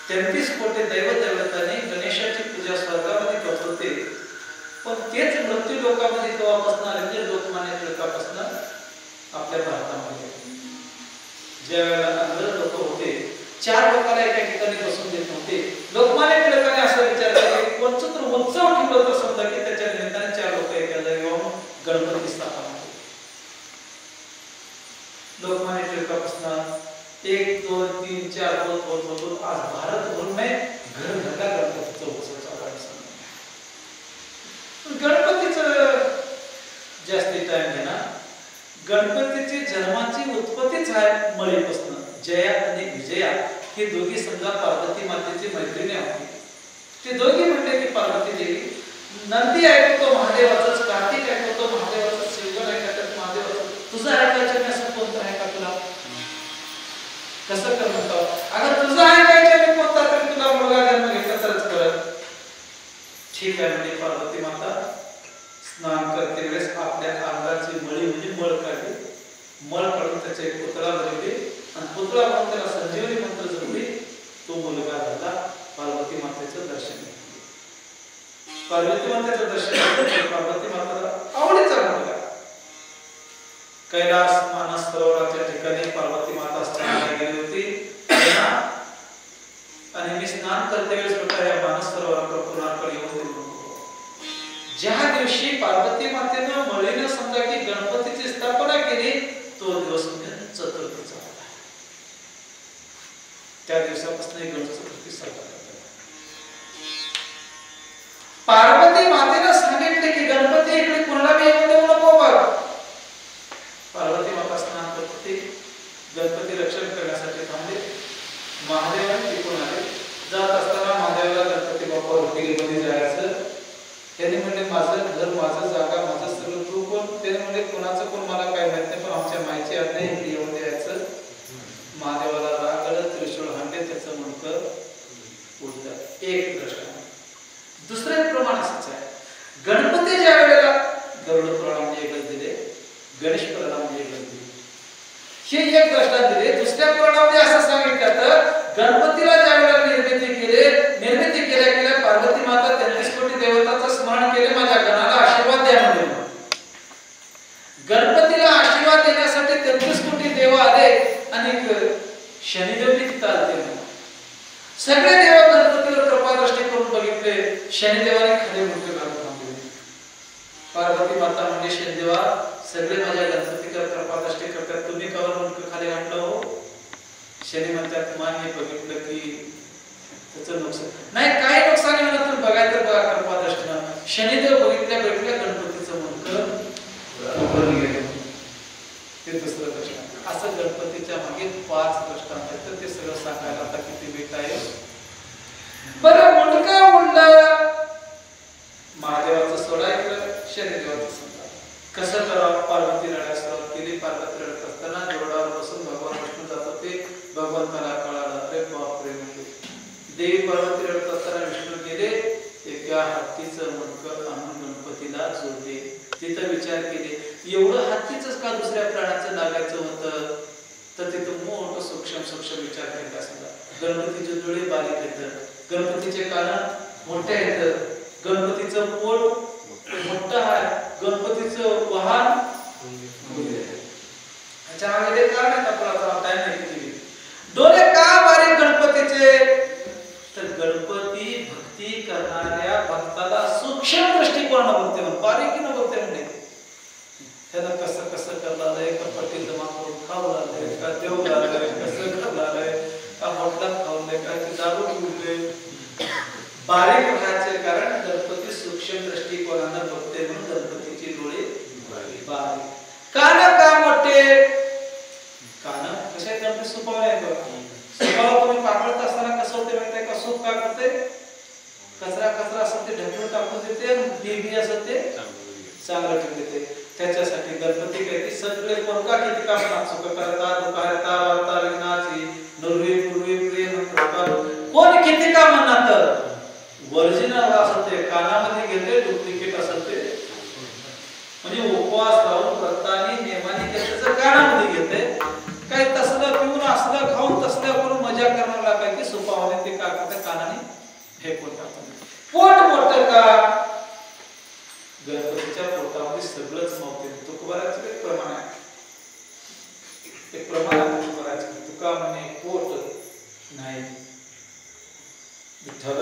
तेहतीस कोटी दैवदैवतांनी गणेशाची पूजा स्वर्गामध्ये करत होते, पण तेच मृत्यू लोकांमध्ये केव्हापासून आले? म्हणजे लोकमान्य टिळकापासून आपल्या भारतामध्ये. ज्या वेळेला आंध्र लोक होते, चार लोकांना एका ठिकाणी बसून देत नव्हते, लोकमान्य टिळकाने असा विचार केला की कोणतं तर उत्सव ठेवलं तर समजा की त्याच्या निमित्ताने चार लोक एका जागी येऊन गणपती स्थापना होते. लोकमान्य टिळकापासून एक दोन तीन चार होत होत होत आज भारतभर में घर घरला गणपतीचा उत्सव चालू आहे. गणपतीचं जास्ती टाइम घेणार. गणपतीची जन्माची उत्पत्तीच आहे मळीपासून. जया आणि विजया हे दोघी समजा पार्वती मातेची मैत्रिणी होती. ते दोघी म्हणले की पार्वती देवी, नंदी ऐकतो महादेवाचाच, कार्तिक ऐकतो महादेवाचाच, शिवगण ऐकतो महादेवाचाच, तुझं ऐकायचं नाही असं कोणतं आहे का तुला? कसं कर म्हणतो? अगर तुझं ऐकायचं नाही कोणता तरी तुला मुलगा जन्म घेतला तरच करत. ठीक आहे म्हणजे पार्वती माता स्नान करते वेळेस आपल्या अंगाची मळी म्हणजे मळ काढली, मळ काढून त्याचा एक पुतळा बनवली आणि पुतळा बनवून त्याला संजीवनी मंत्र जपली. तो मुलगा झाला. पार्वती मातेचं दर्शन घेतलं. पार्वती मातेचं दर्शन घेतलं. पार्वती माताला आवडीचा मुलगा. कैलास मानस सरोवराच्या ठिकाणी पार्वती माता स्नानाला गेली होती आणि मी स्नान करते वेळेस म्हटलं या मानस सरोवराकडे पुन्हाकडे येऊन ज्या दिवशी पार्वती मातेनं मळीनं समजा की गणपतीची स्थापना केली तो दिवस म्हणजे चतुर्थीचा होता. त्या दिवसापासून गणेश चतुर्थी साजरा करतात. पार्वती मातेनं सांगितले की गणपती इकडे कोणाला येऊ देऊ नको बघ. पार्वती माता स्नान करते, गणपती रक्षण करण्यासाठी थांबले. महादेवाने तिकडून आले. जात असताना महादेवाला गणपती बाप्पा रुटीमध्ये जायचं. त्यांनी म्हणले माझं घर, माझं जागा, माझं सगळं तू कोण? त्याने म्हणले कोणाचं कोण मला काय माहित नाही, पण आमच्या मायची आज्ञा इकडे येऊन द्यायचं. महादेवाला राग आलं, त्रिशूळ हांडे त्याचं म्हणतं उडतं. एक दृष्टांत. दुसरं एक प्रमाण असंच आहे. गणपती ज्या वेळेला गरुड प्रणाम एकच दिले, गणेश प्रणाम एकच दिले, हे एक दृष्टांत दिले. दुसऱ्या प्रणामध्ये असं सांगितलं तर गणपतीला ज्या वेळेला निर्मिती केले, निर्मिती केल्या केल्या पार्वती माता तेहतीस कोटी देवतांचं स्मरण केले, माझ्या गणाला आशीर्वाद द्या म्हणून. गणपतीला आशीर्वाद देण्यासाठी तेहतीस कोटी देव आले आणि शनिदेव तिथं आले. सगळे देव गणपतीवर कृपादृष्टी करून बघितले. शनिदेवाने खाली मुंडके घालून थांबले. पार्वती माता म्हणजे शनिदेवा सगळे माझ्या गणपतीवर कृपादृष्टी करतात, तुम्ही कवर मुंडके खाली घातलं हो? शनी म्हणतात मान्य बघितलं की त्याचं नुकसान नाही, काय नुकसान येणार तर बघायचं बघा कृपादृष्टीनं. शनिदेव बघितल्या बघितल्या गणपतीचं मुंडकं ते दुसरं दृष्टांत. असं गणपतीच्या मागे पाच दृष्टांत आहेत. तर ते सगळं सांगायला आता किती वेळ आहे. बरं मुंडकं उडलं, महादेवाचं सोडायचं, शनिदेवाचं समजा कसं करावं? पार्वती रडायला सुरुवात केली. पार्वती रडत असताना जोडावर बसून भगवान विष्णू जात होते. भगवंताला कळालं, अरे बापरे म्हणजे देवी पार्वती रडत असताना विष्णू गेले, एका हत्तीचं मुंडकं आणून गणपतीला जोडले. तिथं विचार केले एवढं हत्तीच का दुसऱ्या प्राण्याचं लागायचं होतं? तर तिथं मोठं सूक्ष्म सूक्ष्म विचार केला असला. गणपतीचे डोळे बारीक आहेत, गणपतीचे कान मोठे आहेत, गणपतीचं पोट मोठं आहे, गणपतीचं वाहन त्याच्यामध्ये काय नाही आपला टाइम नाही. डोळे का बारीक गणपतीचे? तर गणपती भक्ती करणाऱ्या भक्ताला सूक्ष्म दृष्टिकोनानं बघते, बारीकीनं बघते. म्हणजे त्याला कसं कसं करलाय, का पट्टी जमा करून खाऊ लागले, का देव लागले, कसं करलाय, का मोठा खाऊले, का दारू पिवले. बारीक राहायचे कारण गणपती सूक्ष्म दृष्टिकोनानं बघते म्हणून गणपतीची डोळे बारीक. कान का मोठे? कान कसे गणपती सुपावले आहेत बघा. सुपाला तुम्ही पाकळत असताना कसं होते माहिती आहे का? सूप काय करते? कचरा कचरा असं ते ढकलून टाकून देते, देवी असं ते चांगलं ठेवून देते. त्याच्यासाठी गणपती काय सगळे कोणका किती काम नाचुक करता दुपारता वार्ता विनाची नurवी पूर्वी प्रेम प्रकार कोण किती काम म्हणतात. ओरिजिनल असते कानामध्ये घेते, डुप्लिकेट असते म्हणजे उपवास लावून व्रतानी नेमानी त्याचं कानामध्ये घेते. काय तसलं पिऊन असलं खाऊन तसलं करून मजा करणारा काय की सुपावणे ते काय तुका म्हणे पोट नाही. विठ्ठल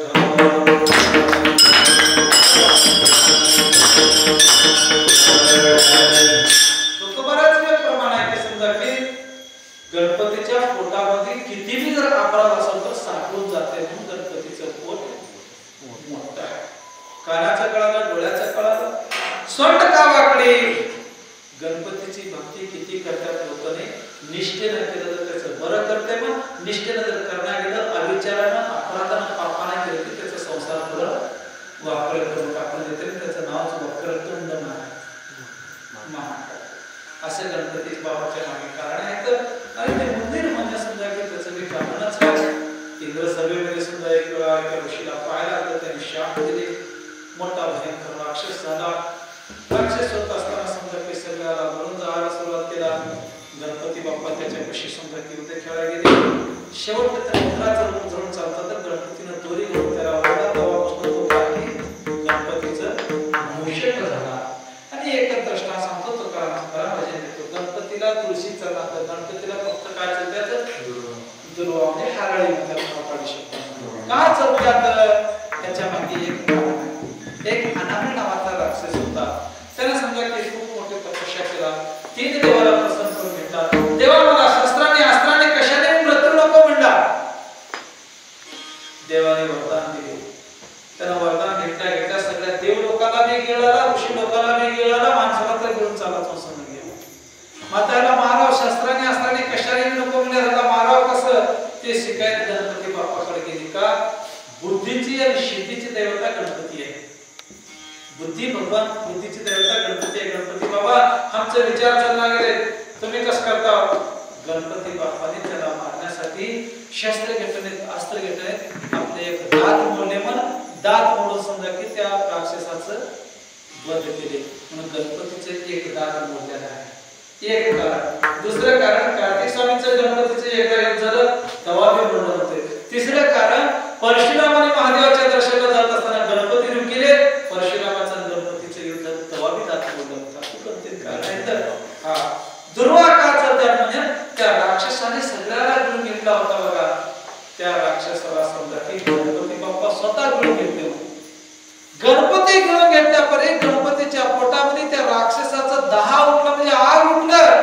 बऱ्याच वेळ प्रमाण आहे की समजा की गणपतीच्या पोटामध्ये कितीही जर अपराध असेल तर साठवून जाते म्हणून गणपतीचं पोट मोठं आहे. कानाचं कळालं, डोळ्याचं कळालं, सोंड का वाकडी. गणपतीची भक्ती किती करतात लोकांनी, निष्ठेनं केलं तर त्याचं बरं करते. मग निष्ठेनं जर करण्यात गेलं, अविचारानं अपराधानं पापानं केलं की त्याचा संसार पुढं वाकर करून टाकून देते. त्याचं नावच वक्रतुंड महाकाय असे गणपती बाबाच्या मागे कारण आहे. तर आणि ते मंदिर म्हणजे समजा की त्याचं मी कारणच आहे. इंद्र सभेमध्ये सुद्धा एक वेळा एका ऋषीला पाहायला तर त्यांनी शाप दिले. मोठा भयंकर राक्षस झाला. राक्षस होत असताना समजा की सगळ्याला मरून जायला सुरुवात केला. गणपती बाप्पा त्याच्यापाशी समजा की उद्या खेळायला गेले. शेवट त्या मंत्राचं रूप धरून चालतं तर गणपतीनं दोरी घेऊन त्याला ओढला. तेव्हापासून तो बाकी गणपतीचं मूषक झाला. आणि एक दृष्टा सांगतो तो कारण भजन देतो. गणपतीला तुळशीचं नातं, गणपतीला फक्त काय चालतं दुर्वा म्हणजे हारळी म्हणतात. का चालतात त्याच्या मागे एक कारण आहे. एक अनामी नावाचा राक्षस होता. त्याने समजा की खूप मोठी तपस्या केला. तीन देवाला प्रसन्न करून घेतला. देवा मला शस्त्राने अस्त्राने कशाने मृत्यू नको म्हणला. देवाने वरदान दिले. त्यानं वरदान घेतल्या घेतल्या सगळ्या देव लोकांना बी गिळाला, ऋषी लोकांना बी गिळाला, माणसाला तर घेऊन चालत असं नाही. मग त्याला माराव शस्त्राने अस्त्राने कशाने नको म्हणजे त्याला माराव कसं ते शिकायत गणपती बाप्पाकडे गेली. का बुद्धीची आणि सिद्धीची देवता गणपती आहे. बुद्धी भगवान बुद्धीची देवता गणपती आहे. गणपती बाबा आमचे विचार चालला गेले, तुम्ही कसं करता. गणपती बाप्पाने त्याला मारण्यासाठी शस्त्र घेतले, अस्त्र घेतले. आपले एक दात मोडले म्हणून दात मोडून समजा की त्या राक्षसाचं वध केले. म्हणून गणपतीचे एक दात मोडलेला आहे. एक कारण. दुसरं कारण कार्तिक स्वामींचं गणपतीचे एकदा युद्ध झालं तेव्हा बी मोडलं होते. तिसरं कारण परशुरामाने महादेवाच्या दर्शनाला जात असताना गणपती रुकले. परशुरामाचं गणपतीचं युद्ध तेव्हा बी दात मोडलं होतं. ते कारण आहे. तर हा दुर्वा का चालतात म्हणजे त्या राक्षसाने सगळ्याला घेऊन घेतला होता बघा. त्या राक्षसाला समजा की गणपती बाप्पा स्वतः घेऊन घेतले. गणपती घेऊन घेतल्यापर्यंत गणपतीच्या पोटामध्ये त्या राक्षसाचं दहा उठलं म्हणजे आग उठलं.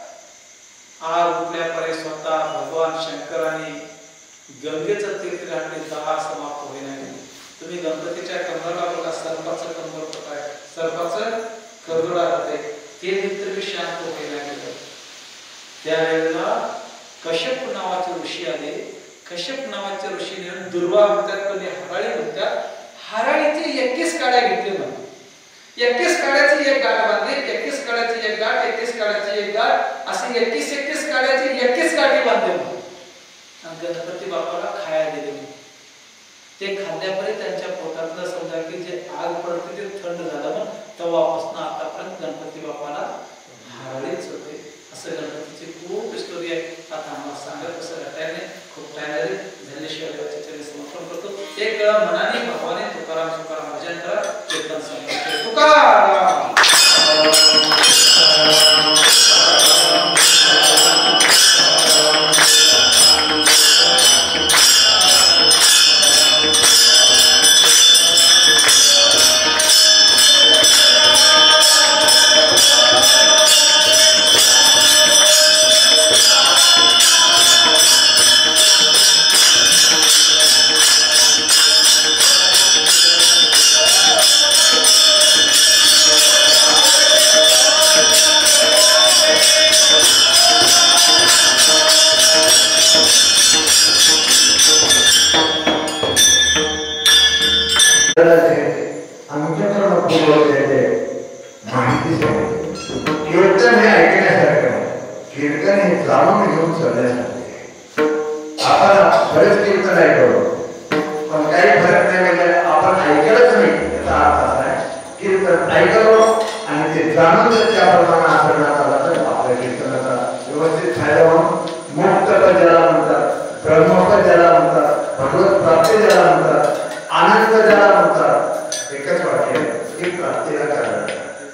आग उठल्यापर्यंत स्वतः भगवान शंकराने गंगेचं तीर्थ घातले. दहा समाप्त होईना. तुम्ही गणपतीच्या कमराला बघा सर्पाचं कमर होत आहे. सर्पाचं करदोडा होते ते मित्र बी शांत होईना गेलं. त्यावेळेला कश्यप नावाचे ऋषी आले. कश्यप नावाच्या ऋषीने दुर्वा म्हणतात, कोणी हराळी म्हणतात. हराळीची एकवीस काड्या घेतली म्हणून एकवीस काड्याची एक गाठ बांधली. एकवीस काड्याची एक गाठ, एकवीस काड्याची एक गाठ अशी एकवीस एकवीस काड्याची एकवीस गाठी बांधली म्हणून गणपती बाप्पाला खाया दिले. ते खाल्ल्यापर्यंत त्यांच्या पोटातलं समजा की जे आग पडते ते थंड झालं. म्हणून तेव्हापासून आतापर्यंत गणपती बाप्पाला हराळीच होते. असं गणपतीची खूप स्टोरी आहे. आता आम्हाला सांगत कसं घटायने खूप टाइम झाले. धन्यशिवाय चरणी समर्पण करतो. एक वेळा मनाने भगवाने तुकाराम तुकाराम भजन करा. कीर्तन सांगा तुकाराम. कीर्तन हे ऐकण्यासारखं, कीर्तन हे जाणून घेऊन चालण्यासारखे. आपण बरेच कीर्तन ऐकतो पण काही फरक नाही. म्हणजे आपण ऐकलंच नाही याचा अर्थ असा आहे कीर्तन ऐकलो आणि ते जाणून जर त्याप्रमाणे आचरणात आला तर आपल्या कीर्तनाचा व्यवस्थित फायदा होऊन मुक्तता ज्याला म्हणतात, ब्रह्मोपद ज्याला म्हणतात, भगवत प्राप्ती ज्याला म्हणतात, आनंद ज्याला म्हणतात, एकच वाक्य की प्राप्तीला कारण.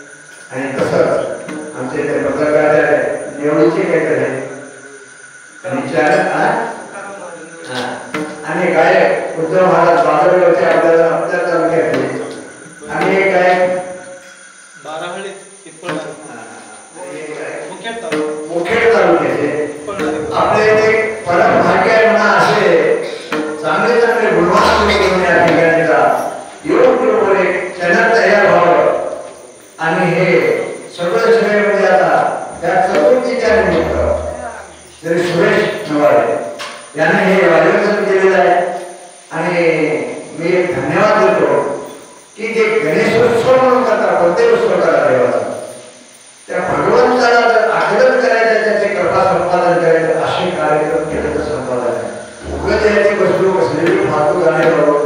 आणि तसंच आमच्या इथे पत्रकार निवडीचे काहीतरी आणि काय उद्धव महाराज बाजारगावचे आपल्याला आपल्या तालुक्यातले आणि काय बाराहळी मुखेड तालुक्याचे आपले ते परम भाग्य आहे म्हणा असे चांगले चांगले गुणवान लोक या ठिकाणीचा योग्य बरोबर एक चॅनल तयार व्हावं आणि हे सगळं सगळे म्हणजे आता त्या चतुर्थीच्या निमित्त तरी सुरेश नवाळे याने हे आयोजन केलेलं आहे आणि मी एक धन्यवाद देतो की जे गणेशोत्सव म्हणून करतात कोणते उत्सव करा देवाचा त्या भगवंताला जर आग्रह करायचं त्याचे कृपा संपादन करायचं असे कार्यक्रम केलं तर संपादन आहे उगाच याची वस्तू कसलेली फालतू गाणे